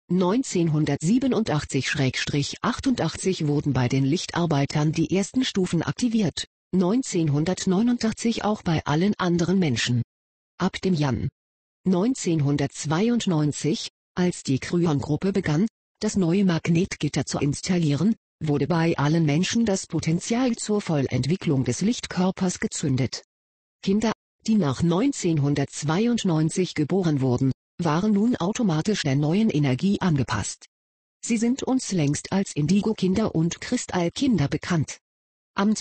Speaker 1: 1987-88 wurden bei den Lichtarbeitern die ersten Stufen aktiviert, 1989 auch bei allen anderen Menschen. Ab dem Jan. 1992, Als die Kryon-Gruppe begann, das neue Magnetgitter zu installieren, wurde bei allen Menschen das Potenzial zur Vollentwicklung des Lichtkörpers gezündet. Kinder, die nach 1992 geboren wurden, waren nun automatisch der neuen Energie angepasst. Sie sind uns längst als Indigo-Kinder und Kristallkinder bekannt. Am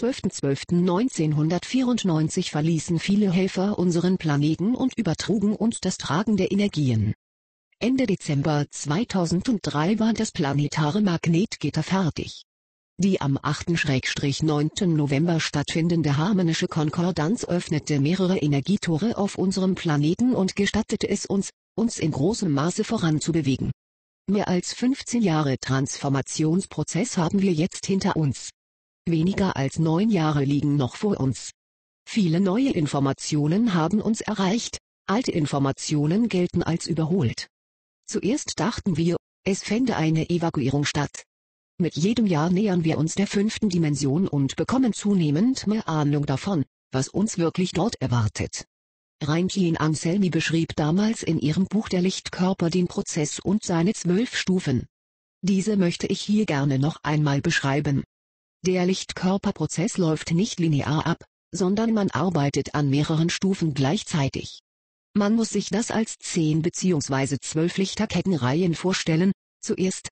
Speaker 1: 12.12.1994 verließen viele Helfer unseren Planeten und übertrugen uns das Tragen der Energien. Ende Dezember 2003 war das planetare Magnetgitter fertig. Die am 8.-9. November stattfindende harmonische Konkordanz öffnete mehrere Energietore auf unserem Planeten und gestattete es uns, uns in großem Maße voranzubewegen. Mehr als 15 Jahre Transformationsprozess haben wir jetzt hinter uns. Weniger als 9 Jahre liegen noch vor uns. Viele neue Informationen haben uns erreicht, alte Informationen gelten als überholt. Zuerst dachten wir, es fände eine Evakuierung statt. Mit jedem Jahr nähern wir uns der 5. Dimension und bekommen zunehmend mehr Ahnung davon, was uns wirklich dort erwartet. Reintjen Anselmi beschrieb damals in ihrem Buch Der Lichtkörper den Prozess und seine 12 Stufen. Diese möchte ich hier gerne noch einmal beschreiben. Der Lichtkörperprozess läuft nicht linear ab, sondern man arbeitet an mehreren Stufen gleichzeitig. Man muss sich das als 10 bzw. 12 Lichterkettenreihen vorstellen. Zuerst,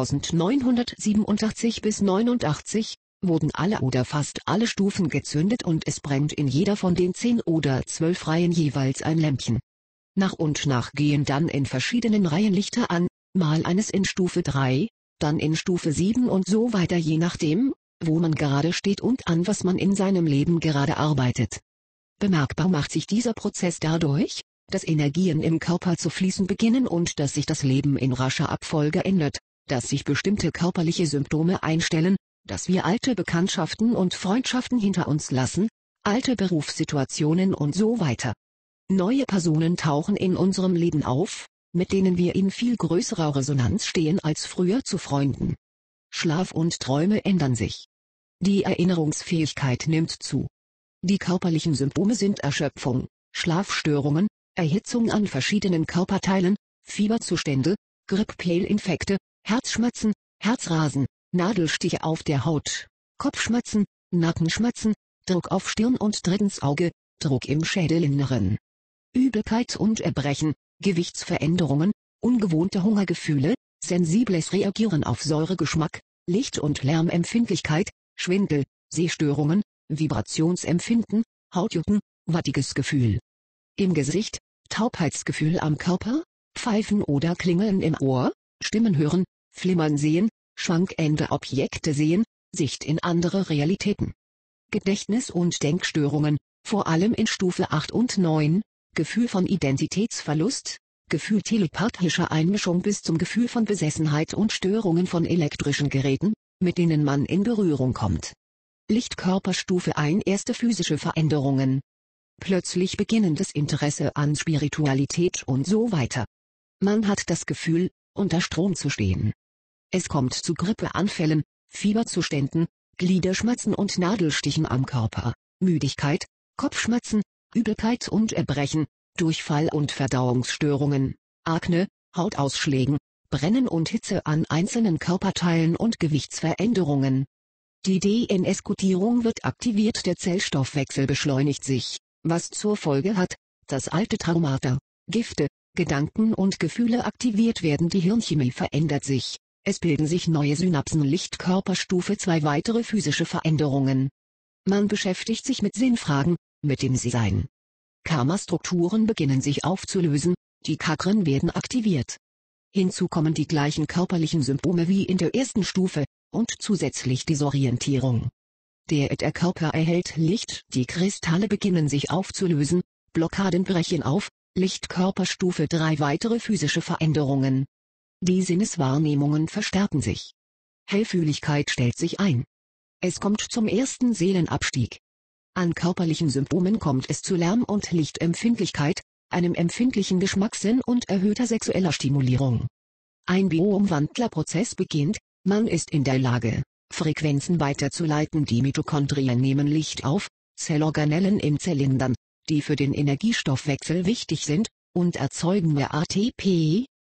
Speaker 1: 1987 bis 89, wurden alle oder fast alle Stufen gezündet und es brennt in jeder von den 10 oder 12 Reihen jeweils ein Lämpchen. Nach und nach gehen dann in verschiedenen Reihen Lichter an, mal eines in Stufe 3, dann in Stufe 7 und so weiter, je nachdem, wo man gerade steht und an was man in seinem Leben gerade arbeitet. Bemerkbar macht sich dieser Prozess dadurch, dass Energien im Körper zu fließen beginnen und dass sich das Leben in rascher Abfolge ändert, dass sich bestimmte körperliche Symptome einstellen, dass wir alte Bekanntschaften und Freundschaften hinter uns lassen, alte Berufssituationen und so weiter. Neue Personen tauchen in unserem Leben auf, mit denen wir in viel größerer Resonanz stehen als früher zu Freunden. Schlaf und Träume ändern sich. Die Erinnerungsfähigkeit nimmt zu. Die körperlichen Symptome sind Erschöpfung, Schlafstörungen, Erhitzung an verschiedenen Körperteilen, Fieberzustände, Grippepillinfekte, Herzschmerzen, Herzrasen, Nadelstiche auf der Haut, Kopfschmerzen, Nackenschmerzen, Druck auf Stirn und drittens Auge, Druck im Schädelinneren. Übelkeit und Erbrechen, Gewichtsveränderungen, ungewohnte Hungergefühle, sensibles Reagieren auf Säuregeschmack, Licht- und Lärmempfindlichkeit, Schwindel, Sehstörungen, Vibrationsempfinden, Hautjucken, wattiges Gefühl im Gesicht, Taubheitsgefühl am Körper, Pfeifen oder Klingeln im Ohr, Stimmen hören, Flimmern sehen, schwankende Objekte sehen, Sicht in andere Realitäten. Gedächtnis- und Denkstörungen, vor allem in Stufe 8 und 9, Gefühl von Identitätsverlust, Gefühl telepathischer Einmischung bis zum Gefühl von Besessenheit und Störungen von elektrischen Geräten, mit denen man in Berührung kommt. Lichtkörperstufe 1 erste physische Veränderungen. Plötzlich beginnendes Interesse an Spiritualität und so weiter. Man hat das Gefühl, unter Strom zu stehen. Es kommt zu Grippeanfällen, Fieberzuständen, Gliederschmerzen und Nadelstichen am Körper, Müdigkeit, Kopfschmerzen, Übelkeit und Erbrechen, Durchfall und Verdauungsstörungen, Akne, Hautausschlägen, Brennen und Hitze an einzelnen Körperteilen und Gewichtsveränderungen. Die DNS-Kodierung wird aktiviert, der Zellstoffwechsel beschleunigt sich, was zur Folge hat, dass alte Traumata, Gifte, Gedanken und Gefühle aktiviert werden, die Hirnchemie verändert sich, es bilden sich neue Synapsen. Lichtkörperstufe 2 weitere physische Veränderungen. Man beschäftigt sich mit Sinnfragen, mit dem Sie-Sein. Karma-Strukturen beginnen sich aufzulösen, die Chakren werden aktiviert. Hinzu kommen die gleichen körperlichen Symptome wie in der ersten Stufe, und zusätzlich Desorientierung. Der Ätherkörper erhält Licht, die Kristalle beginnen sich aufzulösen, Blockaden brechen auf, Lichtkörperstufe 3 weitere physische Veränderungen. Die Sinneswahrnehmungen verstärken sich. Hellfühligkeit stellt sich ein. Es kommt zum ersten Seelenabstieg. An körperlichen Symptomen kommt es zu Lärm- und Lichtempfindlichkeit, einem empfindlichen Geschmackssinn und erhöhter sexueller Stimulierung. Ein Biomwandlerprozess beginnt, man ist in der Lage, Frequenzen weiterzuleiten. Die Mitochondrien nehmen Licht auf, Zellorganellen in Zellindern, die für den Energiestoffwechsel wichtig sind, und erzeugen mehr ATP,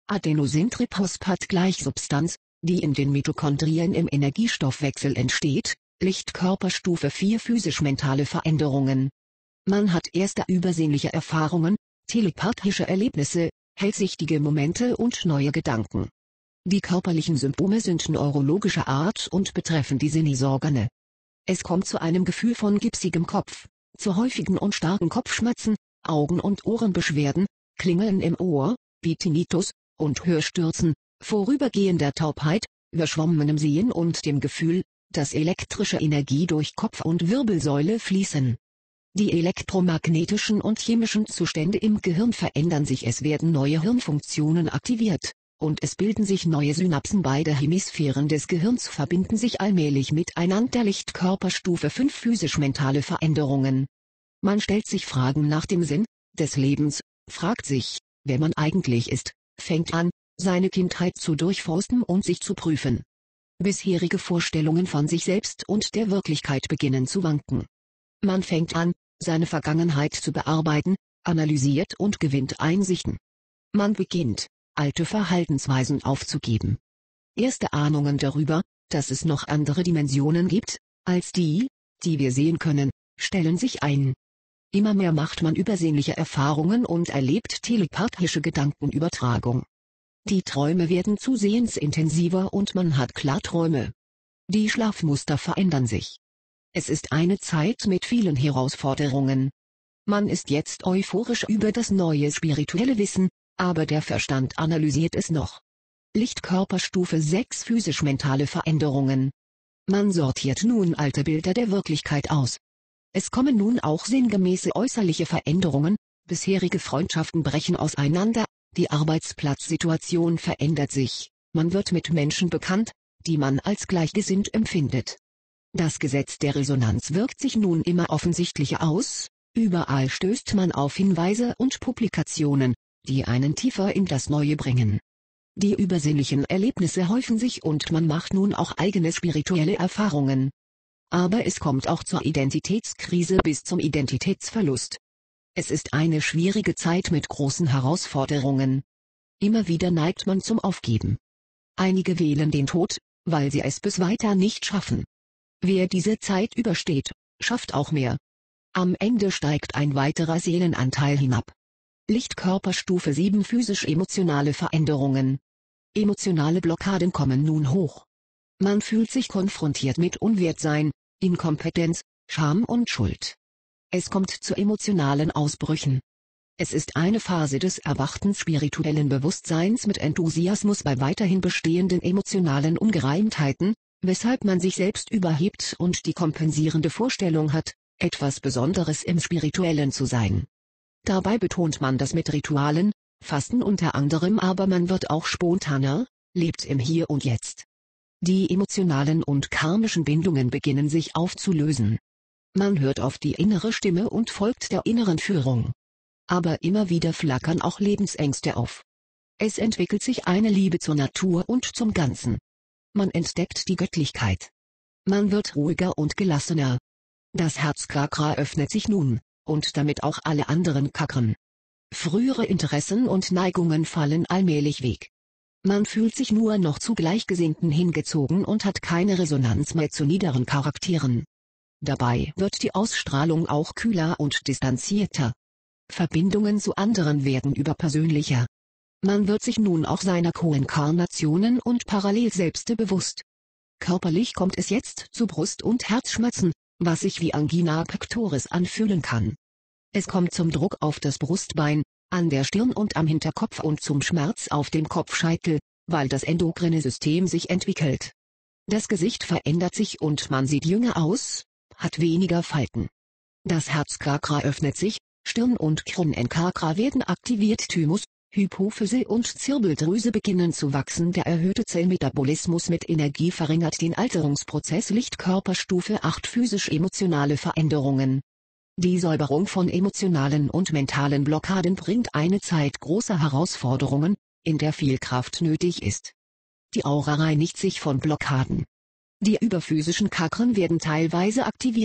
Speaker 1: Adenosintriphosphat-Gleichsubstanz, die in den Mitochondrien im Energiestoffwechsel entsteht, Lichtkörperstufe 4 physisch-mentale Veränderungen. Man hat erste übersinnliche Erfahrungen, telepathische Erlebnisse, hellsichtige Momente und neue Gedanken. Die körperlichen Symptome sind neurologischer Art und betreffen die Sinnesorgane. Es kommt zu einem Gefühl von gipsigem Kopf, zu häufigen und starken Kopfschmerzen, Augen- und Ohrenbeschwerden, Klingeln im Ohr, wie Tinnitus, und Hörstürzen, vorübergehender Taubheit, verschwommenem Sehen und dem Gefühl, dass elektrische Energie durch Kopf und Wirbelsäule fließen. Die elektromagnetischen und chemischen Zustände im Gehirn verändern sich, es werden neue Hirnfunktionen aktiviert, und es bilden sich neue Synapsen. Beide Hemisphären des Gehirns verbinden sich allmählich miteinander. Lichtkörperstufe 5 physisch-mentale Veränderungen. Man stellt sich Fragen nach dem Sinn des Lebens, fragt sich, wer man eigentlich ist, fängt an, seine Kindheit zu durchforsten und sich zu prüfen. Bisherige Vorstellungen von sich selbst und der Wirklichkeit beginnen zu wanken. Man fängt an, seine Vergangenheit zu bearbeiten, analysiert und gewinnt Einsichten. Man beginnt, alte Verhaltensweisen aufzugeben. Erste Ahnungen darüber, dass es noch andere Dimensionen gibt, als die wir sehen können, stellen sich ein. Immer mehr macht man übersinnliche Erfahrungen und erlebt telepathische Gedankenübertragung. Die Träume werden zusehends intensiver und man hat Klarträume. Die Schlafmuster verändern sich. Es ist eine Zeit mit vielen Herausforderungen. Man ist jetzt euphorisch über das neue spirituelle Wissen, aber der Verstand analysiert es noch. Lichtkörperstufe 6 physisch-mentale Veränderungen. Man sortiert nun alte Bilder der Wirklichkeit aus. Es kommen nun auch sinngemäße äußerliche Veränderungen, bisherige Freundschaften brechen auseinander, die Arbeitsplatzsituation verändert sich, man wird mit Menschen bekannt, die man als gleichgesinnt empfindet. Das Gesetz der Resonanz wirkt sich nun immer offensichtlicher aus, überall stößt man auf Hinweise und Publikationen, die einen tiefer in das Neue bringen. Die übersinnlichen Erlebnisse häufen sich und man macht nun auch eigene spirituelle Erfahrungen. Aber es kommt auch zur Identitätskrise bis zum Identitätsverlust. Es ist eine schwierige Zeit mit großen Herausforderungen. Immer wieder neigt man zum Aufgeben. Einige wählen den Tod, weil sie es bis weiter nicht schaffen. Wer diese Zeit übersteht, schafft auch mehr. Am Ende steigt ein weiterer Seelenanteil hinab. Lichtkörperstufe 7 physisch-emotionale Veränderungen. Emotionale Blockaden kommen nun hoch. Man fühlt sich konfrontiert mit Unwertsein, Inkompetenz, Scham und Schuld. Es kommt zu emotionalen Ausbrüchen. Es ist eine Phase des erwachten spirituellen Bewusstseins mit Enthusiasmus bei weiterhin bestehenden emotionalen Ungereimtheiten, weshalb man sich selbst überhebt und die kompensierende Vorstellung hat, etwas Besonderes im Spirituellen zu sein. Dabei betont man das mit Ritualen, Fasten unter anderem, aber man wird auch spontaner, lebt im Hier und Jetzt. Die emotionalen und karmischen Bindungen beginnen sich aufzulösen. Man hört auf die innere Stimme und folgt der inneren Führung. Aber immer wieder flackern auch Lebensängste auf. Es entwickelt sich eine Liebe zur Natur und zum Ganzen. Man entdeckt die Göttlichkeit. Man wird ruhiger und gelassener. Das Herzchakra öffnet sich nun, und damit auch alle anderen Chakren. Frühere Interessen und Neigungen fallen allmählich weg. Man fühlt sich nur noch zu Gleichgesinnten hingezogen und hat keine Resonanz mehr zu niederen Charakteren. Dabei wird die Ausstrahlung auch kühler und distanzierter. Verbindungen zu anderen werden überpersönlicher. Man wird sich nun auch seiner Koinkarnationen und Parallelselbste bewusst. Körperlich kommt es jetzt zu Brust- und Herzschmerzen, was sich wie Angina pectoris anfühlen kann. Es kommt zum Druck auf das Brustbein, an der Stirn und am Hinterkopf und zum Schmerz auf dem Kopfscheitel, weil das endokrine System sich entwickelt. Das Gesicht verändert sich und man sieht jünger aus, hat weniger Falten. Das Herzchakra öffnet sich, Stirn- und Kronenchakra werden aktiviert, Thymus, Hypophyse und Zirbeldrüse beginnen zu wachsen. Der erhöhte Zellmetabolismus mit Energie verringert den Alterungsprozess. Lichtkörperstufe 8 physisch-emotionale Veränderungen. Die Säuberung von emotionalen und mentalen Blockaden bringt eine Zeit großer Herausforderungen, in der viel Kraft nötig ist. Die Aura reinigt sich von Blockaden. Die überphysischen Chakren werden teilweise aktiviert,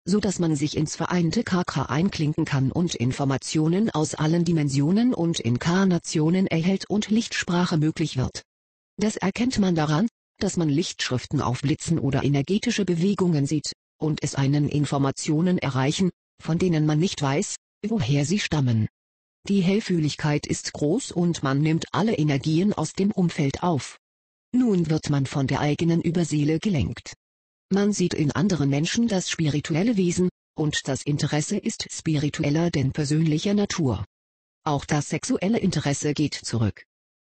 Speaker 1: so dass man sich ins vereinte Chakra einklinken kann und Informationen aus allen Dimensionen und Inkarnationen erhält und Lichtsprache möglich wird. Das erkennt man daran, dass man Lichtschriften aufblitzen oder energetische Bewegungen sieht, und es einen Informationen erreichen, von denen man nicht weiß, woher sie stammen. Die Hellfühligkeit ist groß und man nimmt alle Energien aus dem Umfeld auf. Nun wird man von der eigenen Überseele gelenkt. Man sieht in anderen Menschen das spirituelle Wesen, und das Interesse ist spiritueller denn persönlicher Natur. Auch das sexuelle Interesse geht zurück.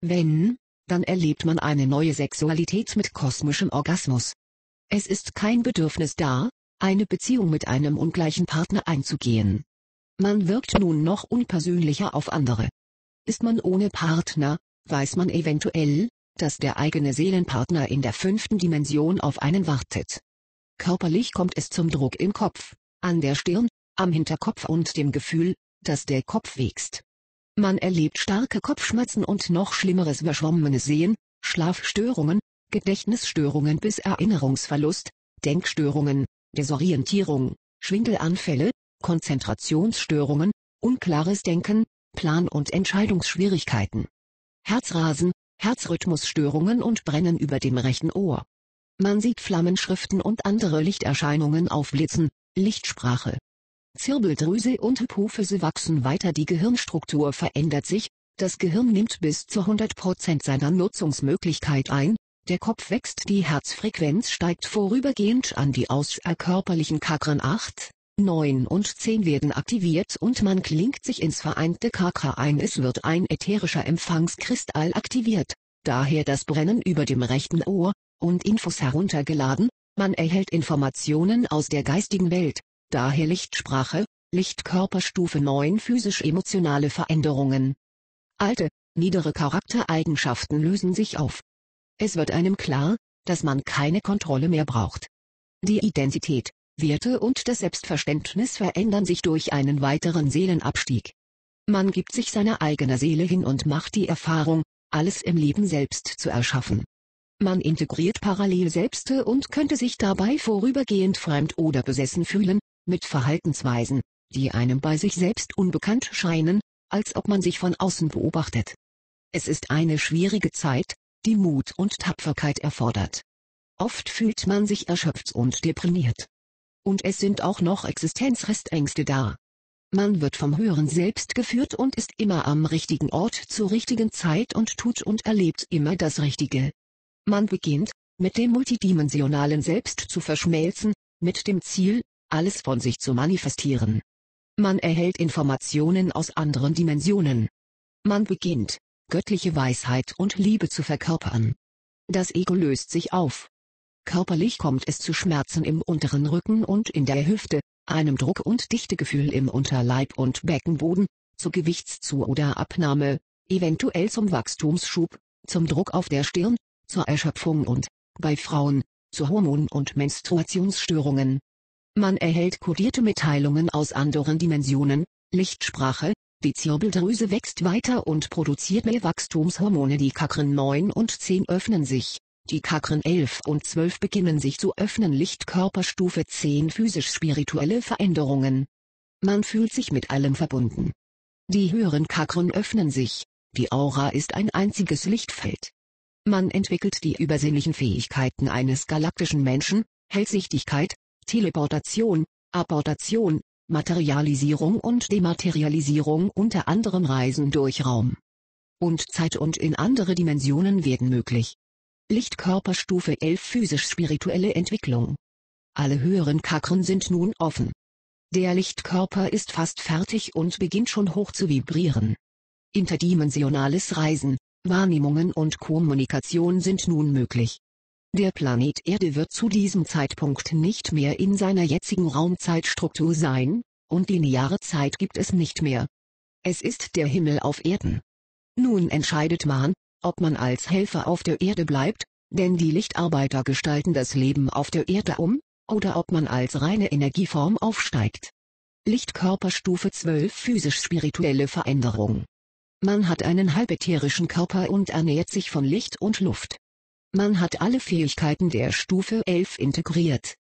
Speaker 1: Dann erlebt man eine neue Sexualität mit kosmischem Orgasmus. Es ist kein Bedürfnis da, eine Beziehung mit einem ungleichen Partner einzugehen. Man wirkt nun noch unpersönlicher auf andere. Ist man ohne Partner, weiß man eventuell, dass der eigene Seelenpartner in der 5. Dimension auf einen wartet. Körperlich kommt es zum Druck im Kopf, an der Stirn, am Hinterkopf und dem Gefühl, dass der Kopf wächst. Man erlebt starke Kopfschmerzen und noch schlimmeres verschwommenes Sehen, Schlafstörungen, Gedächtnisstörungen bis Erinnerungsverlust, Denkstörungen, Desorientierung, Schwindelanfälle, Konzentrationsstörungen, unklares Denken, Plan- und Entscheidungsschwierigkeiten. Herzrasen, Herzrhythmusstörungen und Brennen über dem rechten Ohr. Man sieht Flammenschriften und andere Lichterscheinungen aufblitzen, Lichtsprache. Zirbeldrüse und Hypophyse wachsen weiter, die Gehirnstruktur verändert sich, das Gehirn nimmt bis zu 100% seiner Nutzungsmöglichkeit ein, der Kopf wächst, die Herzfrequenz steigt vorübergehend an, die außerkörperlichen Chakren 8, 9 und 10 werden aktiviert und man klingt sich ins vereinte Chakra ein. Es wird ein ätherischer Empfangskristall aktiviert, daher das Brennen über dem rechten Ohr, und Infos heruntergeladen, man erhält Informationen aus der geistigen Welt. Daher Lichtsprache, Lichtkörperstufe 9 physisch-emotionale Veränderungen. Alte, niedere Charaktereigenschaften lösen sich auf. Es wird einem klar, dass man keine Kontrolle mehr braucht. Die Identität, Werte und das Selbstverständnis verändern sich durch einen weiteren Seelenabstieg. Man gibt sich seiner eigenen Seele hin und macht die Erfahrung, alles im Leben selbst zu erschaffen. Man integriert parallel Selbste und könnte sich dabei vorübergehend fremd oder besessen fühlen, mit Verhaltensweisen, die einem bei sich selbst unbekannt scheinen, als ob man sich von außen beobachtet. Es ist eine schwierige Zeit, die Mut und Tapferkeit erfordert. Oft fühlt man sich erschöpft und deprimiert. Und es sind auch noch Existenzrestängste da. Man wird vom höheren Selbst geführt und ist immer am richtigen Ort zur richtigen Zeit und tut und erlebt immer das Richtige. Man beginnt, mit dem multidimensionalen Selbst zu verschmelzen, mit dem Ziel, alles von sich zu manifestieren. Man erhält Informationen aus anderen Dimensionen. Man beginnt, göttliche Weisheit und Liebe zu verkörpern. Das Ego löst sich auf. Körperlich kommt es zu Schmerzen im unteren Rücken und in der Hüfte, einem Druck- und Dichtegefühl im Unterleib und Beckenboden, zu Gewichtszu- oder Abnahme, eventuell zum Wachstumsschub, zum Druck auf der Stirn, zur Erschöpfung und, bei Frauen, zu Hormon- und Menstruationsstörungen. Man erhält kodierte Mitteilungen aus anderen Dimensionen, Lichtsprache, die Zirbeldrüse wächst weiter und produziert mehr Wachstumshormone. Die Chakren 9 und 10 öffnen sich, die Chakren 11 und 12 beginnen sich zu öffnen. Lichtkörperstufe 10 physisch-spirituelle Veränderungen. Man fühlt sich mit allem verbunden. Die höheren Chakren öffnen sich, die Aura ist ein einziges Lichtfeld. Man entwickelt die übersinnlichen Fähigkeiten eines galaktischen Menschen, Hellsichtigkeit, Teleportation, Apportation, Materialisierung und Dematerialisierung, unter anderem Reisen durch Raum und Zeit und in andere Dimensionen werden möglich. Lichtkörperstufe 11 physisch-spirituelle Entwicklung. Alle höheren Chakren sind nun offen. Der Lichtkörper ist fast fertig und beginnt schon hoch zu vibrieren. Interdimensionales Reisen, Wahrnehmungen und Kommunikation sind nun möglich. Der Planet Erde wird zu diesem Zeitpunkt nicht mehr in seiner jetzigen Raumzeitstruktur sein, und lineare Zeit gibt es nicht mehr. Es ist der Himmel auf Erden. Nun entscheidet man, ob man als Helfer auf der Erde bleibt, denn die Lichtarbeiter gestalten das Leben auf der Erde um, oder ob man als reine Energieform aufsteigt. Lichtkörperstufe 12 physisch-spirituelle Veränderung. Man hat einen halbätherischen Körper und ernährt sich von Licht und Luft. Man hat alle Fähigkeiten der Stufe 11 integriert.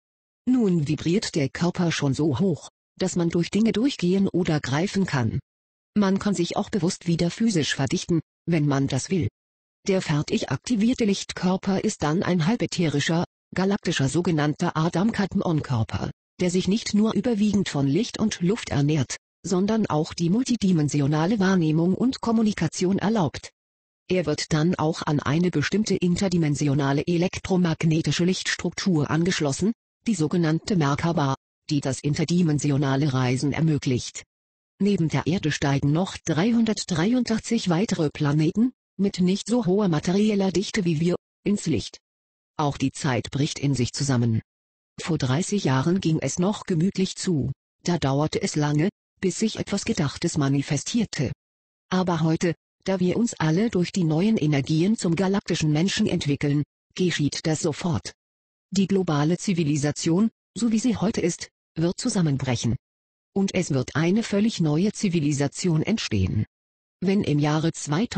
Speaker 1: Nun vibriert der Körper schon so hoch, dass man durch Dinge durchgehen oder greifen kann. Man kann sich auch bewusst wieder physisch verdichten, wenn man das will. Der fertig aktivierte Lichtkörper ist dann ein halbätherischer, galaktischer sogenannter Adam-Kadmon-Körper, der sich nicht nur überwiegend von Licht und Luft ernährt, sondern auch die multidimensionale Wahrnehmung und Kommunikation erlaubt. Er wird dann auch an eine bestimmte interdimensionale elektromagnetische Lichtstruktur angeschlossen, die sogenannte Merkaba, die das interdimensionale Reisen ermöglicht. Neben der Erde steigen noch 383 weitere Planeten, mit nicht so hoher materieller Dichte wie wir, ins Licht. Auch die Zeit bricht in sich zusammen. Vor 30 Jahren ging es noch gemütlich zu, da dauerte es lange, bis sich etwas Gedachtes manifestierte. Aber heute, da wir uns alle durch die neuen Energien zum galaktischen Menschen entwickeln, geschieht das sofort. Die globale Zivilisation, so wie sie heute ist, wird zusammenbrechen. Und es wird eine völlig neue Zivilisation entstehen. Wenn im Jahre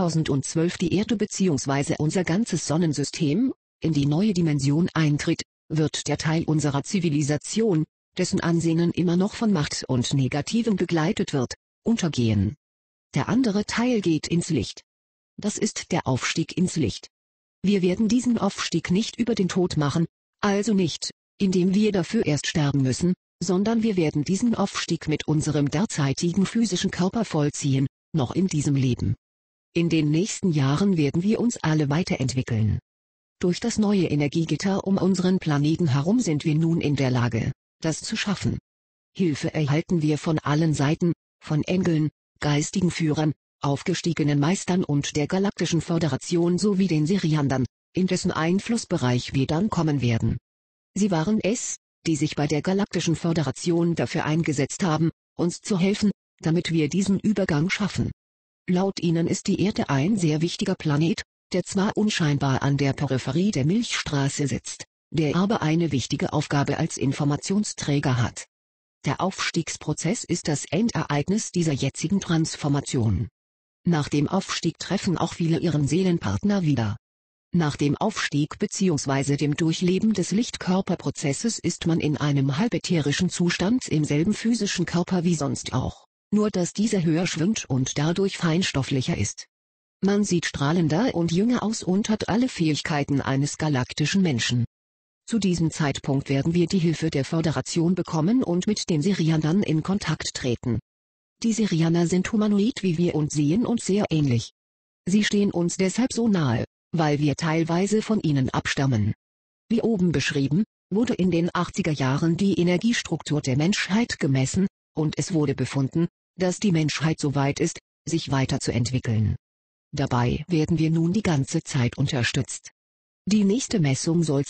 Speaker 1: 2012 die Erde bzw. unser ganzes Sonnensystem in die neue Dimension eintritt, wird der Teil unserer Zivilisation, dessen Ansehen immer noch von Macht und Negativem begleitet wird, untergehen. Der andere Teil geht ins Licht. Das ist der Aufstieg ins Licht. Wir werden diesen Aufstieg nicht über den Tod machen, also nicht, indem wir dafür erst sterben müssen, sondern wir werden diesen Aufstieg mit unserem derzeitigen physischen Körper vollziehen, noch in diesem Leben. In den nächsten Jahren werden wir uns alle weiterentwickeln. Durch das neue Energiegitter um unseren Planeten herum sind wir nun in der Lage, das zu schaffen. Hilfe erhalten wir von allen Seiten, von Engeln, geistigen Führern, aufgestiegenen Meistern und der Galaktischen Föderation sowie den Siriandern, in dessen Einflussbereich wir dann kommen werden. Sie waren es, die sich bei der Galaktischen Föderation dafür eingesetzt haben, uns zu helfen, damit wir diesen Übergang schaffen. Laut ihnen ist die Erde ein sehr wichtiger Planet, der zwar unscheinbar an der Peripherie der Milchstraße sitzt, der aber eine wichtige Aufgabe als Informationsträger hat. Der Aufstiegsprozess ist das Endereignis dieser jetzigen Transformation. Nach dem Aufstieg treffen auch viele ihren Seelenpartner wieder. Nach dem Aufstieg bzw. dem Durchleben des Lichtkörperprozesses ist man in einem halbätherischen Zustand im selben physischen Körper wie sonst auch, nur dass dieser höher schwingt und dadurch feinstofflicher ist. Man sieht strahlender und jünger aus und hat alle Fähigkeiten eines galaktischen Menschen. Zu diesem Zeitpunkt werden wir die Hilfe der Föderation bekommen und mit den Siriandern in Kontakt treten. Die Sirianer sind humanoid wie wir und sehen uns sehr ähnlich. Sie stehen uns deshalb so nahe, weil wir teilweise von ihnen abstammen. Wie oben beschrieben, wurde in den 80er Jahren die Energiestruktur der Menschheit gemessen, und es wurde befunden, dass die Menschheit so weit ist, sich weiterzuentwickeln. Dabei werden wir nun die ganze Zeit unterstützt. Die nächste Messung soll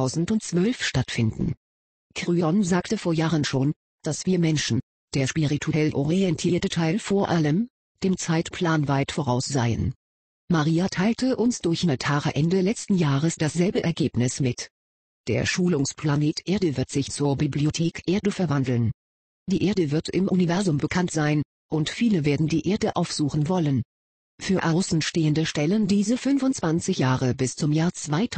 Speaker 1: 2012 stattfinden. Kryon sagte vor Jahren schon, dass wir Menschen, der spirituell orientierte Teil vor allem, dem Zeitplan weit voraus seien. Maria teilte uns durch Natara Ende letzten Jahres dasselbe Ergebnis mit. Der Schulungsplanet Erde wird sich zur Bibliothek Erde verwandeln. Die Erde wird im Universum bekannt sein, und viele werden die Erde aufsuchen wollen. Für Außenstehende stellen diese 25 Jahre bis zum Jahr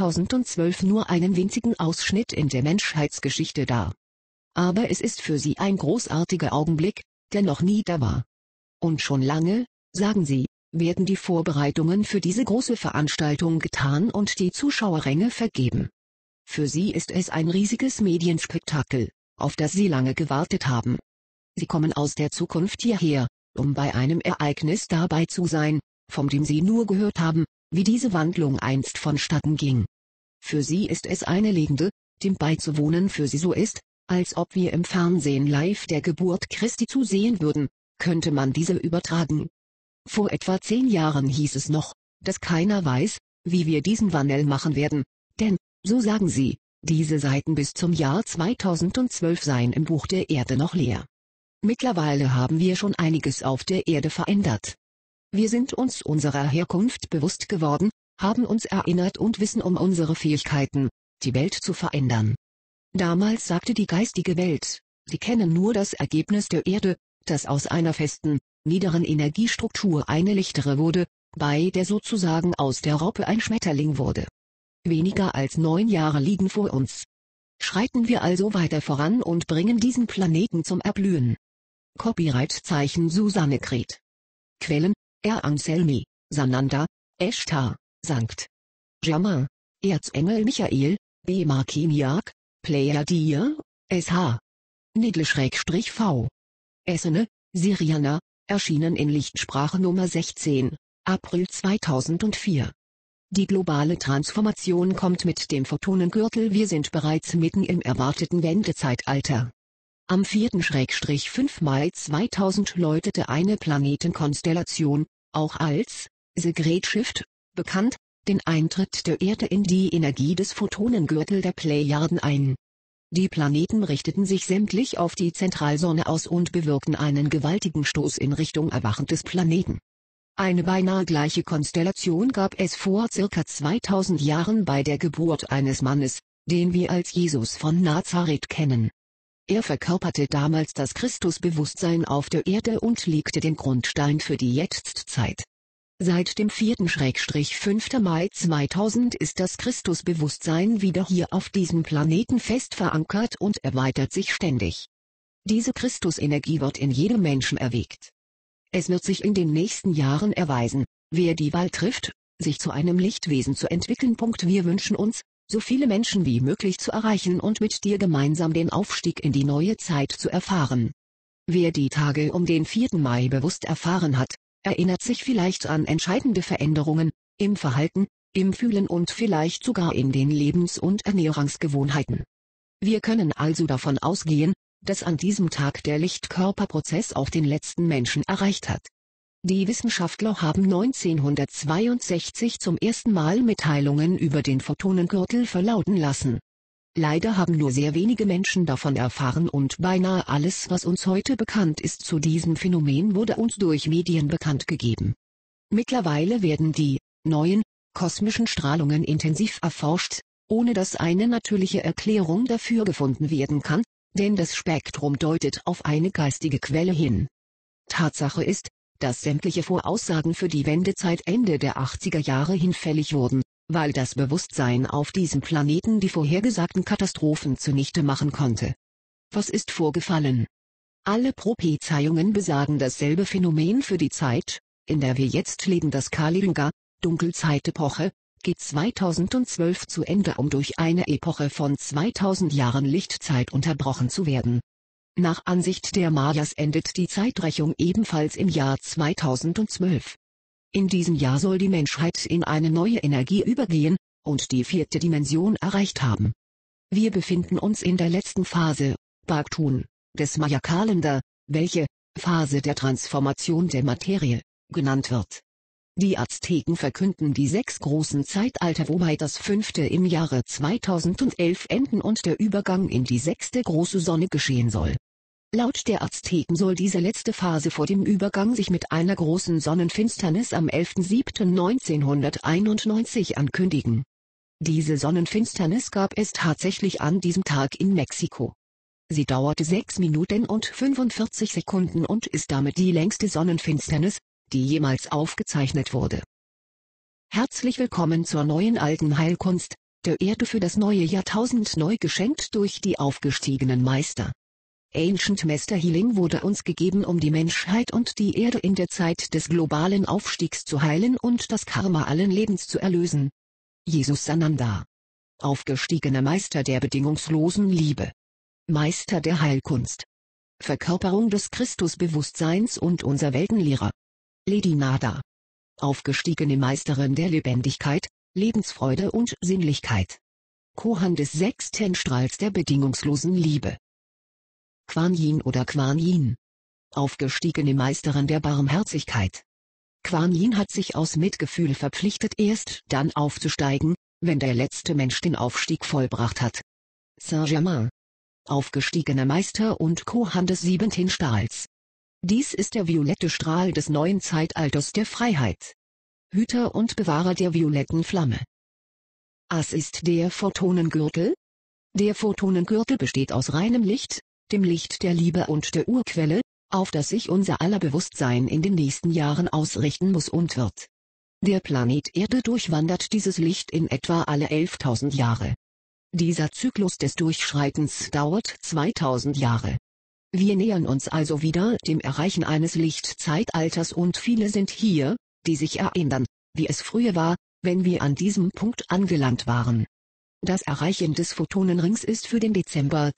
Speaker 1: 2012 nur einen winzigen Ausschnitt in der Menschheitsgeschichte dar. Aber es ist für sie ein großartiger Augenblick, der noch nie da war. Und schon lange, sagen sie, werden die Vorbereitungen für diese große Veranstaltung getan und die Zuschauerränge vergeben. Für sie ist es ein riesiges Medienspektakel, auf das sie lange gewartet haben. Sie kommen aus der Zukunft hierher, um bei einem Ereignis dabei zu sein, von dem sie nur gehört haben, wie diese Wandlung einst vonstatten ging. Für sie ist es eine Legende, dem beizuwohnen für sie so ist, als ob wir im Fernsehen live der Geburt Christi zusehen würden, könnte man diese übertragen. Vor etwa 10 Jahren hieß es noch, dass keiner weiß, wie wir diesen Wandel machen werden, denn, so sagen sie, diese Seiten bis zum Jahr 2012 seien im Buch der Erde noch leer. Mittlerweile haben wir schon einiges auf der Erde verändert. Wir sind uns unserer Herkunft bewusst geworden, haben uns erinnert und wissen um unsere Fähigkeiten, die Welt zu verändern. Damals sagte die geistige Welt, sie kennen nur das Ergebnis der Erde, das aus einer festen, niederen Energiestruktur eine lichtere wurde, bei der sozusagen aus der Raupe ein Schmetterling wurde. Weniger als 9 Jahre liegen vor uns. Schreiten wir also weiter voran und bringen diesen Planeten zum Erblühen. Copyright-Zeichen Susanne Gret. Quellen: R. Anselmi, Sananda, Eshtar, St. Germain, Erzengel Michael, B. Markiniak, Pleiadier, S.H. Nidle-V. Essene, Siriana, erschienen in Lichtsprache Nummer 16, April 2004. Die globale Transformation kommt mit dem Photonengürtel. Wir sind bereits mitten im erwarteten Wendezeitalter. Am 4./5. Mai 2000 läutete eine Planetenkonstellation, auch als The Great Shift bekannt, den Eintritt der Erde in die Energie des Photonengürtel der Plejaden ein. Die Planeten richteten sich sämtlich auf die Zentralsonne aus und bewirkten einen gewaltigen Stoß in Richtung Erwachen des Planeten. Eine beinahe gleiche Konstellation gab es vor ca. 2000 Jahren bei der Geburt eines Mannes, den wir als Jesus von Nazareth kennen. Er verkörperte damals das Christusbewusstsein auf der Erde und legte den Grundstein für die Jetztzeit. Seit dem 4./5. Mai 2000 ist das Christusbewusstsein wieder hier auf diesem Planeten fest verankert und erweitert sich ständig. Diese Christusenergie wird in jedem Menschen erweckt. Es wird sich in den nächsten Jahren erweisen, wer die Wahl trifft, sich zu einem Lichtwesen zu entwickeln. Wir wünschen uns, so viele Menschen wie möglich zu erreichen und mit dir gemeinsam den Aufstieg in die neue Zeit zu erfahren. Wer die Tage um den 4. Mai bewusst erfahren hat, erinnert sich vielleicht an entscheidende Veränderungen, im Verhalten, im Fühlen und vielleicht sogar in den Lebens- und Ernährungsgewohnheiten. Wir können also davon ausgehen, dass an diesem Tag der Lichtkörperprozess auch den letzten Menschen erreicht hat. Die Wissenschaftler haben 1962 zum ersten Mal Mitteilungen über den Photonengürtel verlauten lassen. Leider haben nur sehr wenige Menschen davon erfahren und beinahe alles, was uns heute bekannt ist zu diesem Phänomen, wurde uns durch Medien bekannt gegeben. Mittlerweile werden die neuen kosmischen Strahlungen intensiv erforscht, ohne dass eine natürliche Erklärung dafür gefunden werden kann, denn das Spektrum deutet auf eine geistige Quelle hin. Tatsache ist, dass sämtliche Voraussagen für die Wendezeit Ende der 80er Jahre hinfällig wurden, weil das Bewusstsein auf diesem Planeten die vorhergesagten Katastrophen zunichte machen konnte. Was ist vorgefallen? Alle Prophezeiungen besagen dasselbe Phänomen für die Zeit, in der wir jetzt leben. Das Kali-Yuga, Dunkelzeitepoche, geht 2012 zu Ende, um durch eine Epoche von 2000 Jahren Lichtzeit unterbrochen zu werden. Nach Ansicht der Mayas endet die Zeitrechnung ebenfalls im Jahr 2012. In diesem Jahr soll die Menschheit in eine neue Energie übergehen und die 4. Dimension erreicht haben. Wir befinden uns in der letzten Phase, Baktun, des Maya-Kalender, welche Phase der Transformation der Materie genannt wird. Die Azteken verkünden die 6 großen Zeitalter, wobei das 5. im Jahre 2011 enden und der Übergang in die 6. große Sonne geschehen soll. Laut der Azteken soll diese letzte Phase vor dem Übergang sich mit einer großen Sonnenfinsternis am 11.07.1991 ankündigen. Diese Sonnenfinsternis gab es tatsächlich an diesem Tag in Mexiko. Sie dauerte 6 Minuten und 45 Sekunden und ist damit die längste Sonnenfinsternis, die jemals aufgezeichnet wurde. Herzlich willkommen zur neuen alten Heilkunst, der Erde für das neue Jahrtausend neu geschenkt durch die aufgestiegenen Meister. Ancient Master Healing wurde uns gegeben, um die Menschheit und die Erde in der Zeit des globalen Aufstiegs zu heilen und das Karma allen Lebens zu erlösen. Jesus Sananda. Aufgestiegener Meister der bedingungslosen Liebe. Meister der Heilkunst. Verkörperung des Christusbewusstseins und unser Weltenlehrer. Lady Nada. Aufgestiegene Meisterin der Lebendigkeit, Lebensfreude und Sinnlichkeit. Kohan des 6. Strahls der bedingungslosen Liebe. Kuan Yin oder Kuan Yin. Aufgestiegene Meisterin der Barmherzigkeit. Kuan Yin hat sich aus Mitgefühl verpflichtet, erst dann aufzusteigen, wenn der letzte Mensch den Aufstieg vollbracht hat. Saint Germain. Aufgestiegener Meister und Kohan des 7. Strahls. Dies ist der violette Strahl des neuen Zeitalters der Freiheit. Hüter und Bewahrer der violetten Flamme. Was ist der Photonengürtel? Der Photonengürtel besteht aus reinem Licht, dem Licht der Liebe und der Urquelle, auf das sich unser aller Bewusstsein in den nächsten Jahren ausrichten muss und wird. Der Planet Erde durchwandert dieses Licht in etwa alle 11.000 Jahre. Dieser Zyklus des Durchschreitens dauert 2000 Jahre. Wir nähern uns also wieder dem Erreichen eines Lichtzeitalters und viele sind hier, die sich erinnern, wie es früher war, wenn wir an diesem Punkt angelangt waren. Das Erreichen des Photonenrings ist für den Dezember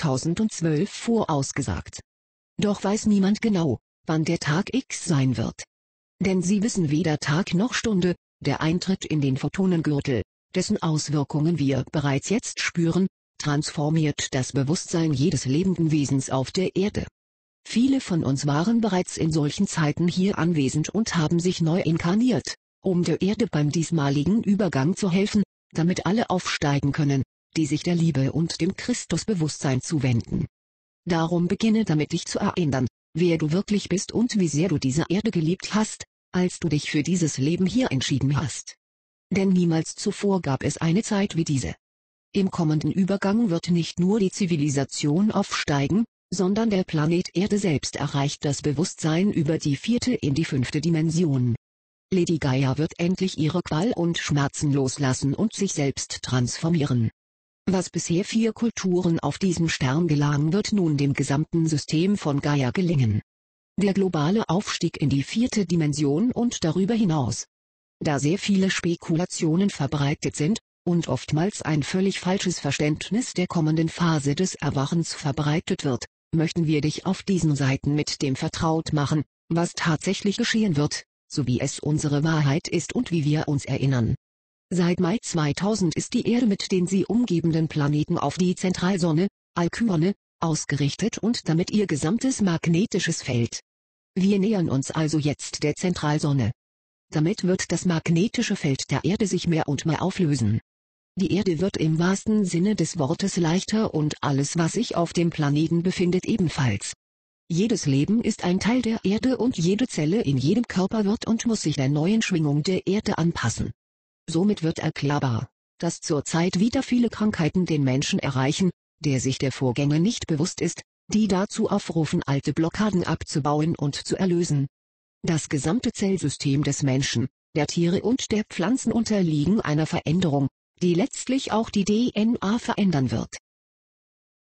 Speaker 1: 2012 vorausgesagt. Doch weiß niemand genau, wann der Tag X sein wird. Denn sie wissen weder Tag noch Stunde. Der Eintritt in den Photonengürtel, dessen Auswirkungen wir bereits jetzt spüren, transformiert das Bewusstsein jedes lebenden Wesens auf der Erde. Viele von uns waren bereits in solchen Zeiten hier anwesend und haben sich neu inkarniert, um der Erde beim diesmaligen Übergang zu helfen, damit alle aufsteigen können, die sich der Liebe und dem Christusbewusstsein zuwenden. Darum beginne damit, dich zu erinnern, wer du wirklich bist und wie sehr du diese Erde geliebt hast, als du dich für dieses Leben hier entschieden hast. Denn niemals zuvor gab es eine Zeit wie diese. Im kommenden Übergang wird nicht nur die Zivilisation aufsteigen, sondern der Planet Erde selbst erreicht das Bewusstsein über die 4. in die 5. Dimension. Lady Gaia wird endlich ihre Qual und Schmerzen loslassen und sich selbst transformieren. Was bisher 4 Kulturen auf diesem Stern gelang, wird nun dem gesamten System von Gaia gelingen. Der globale Aufstieg in die 4. Dimension und darüber hinaus. Da sehr viele Spekulationen verbreitet sind, und oftmals ein völlig falsches Verständnis der kommenden Phase des Erwachens verbreitet wird, möchten wir dich auf diesen Seiten mit dem vertraut machen, was tatsächlich geschehen wird, so wie es unsere Wahrheit ist und wie wir uns erinnern. Seit Mai 2000 ist die Erde mit den sie umgebenden Planeten auf die Zentralsonne, Alkyone, ausgerichtet und damit ihr gesamtes magnetisches Feld. Wir nähern uns also jetzt der Zentralsonne. Damit wird das magnetische Feld der Erde sich mehr und mehr auflösen. Die Erde wird im wahrsten Sinne des Wortes leichter und alles, was sich auf dem Planeten befindet, ebenfalls. Jedes Leben ist ein Teil der Erde und jede Zelle in jedem Körper wird und muss sich der neuen Schwingung der Erde anpassen. Somit wird erklärbar, dass zurzeit wieder viele Krankheiten den Menschen erreichen, der sich der Vorgänge nicht bewusst ist, die dazu aufrufen, alte Blockaden abzubauen und zu erlösen. Das gesamte Zellsystem des Menschen, der Tiere und der Pflanzen unterliegen einer Veränderung, die letztlich auch die DNA verändern wird.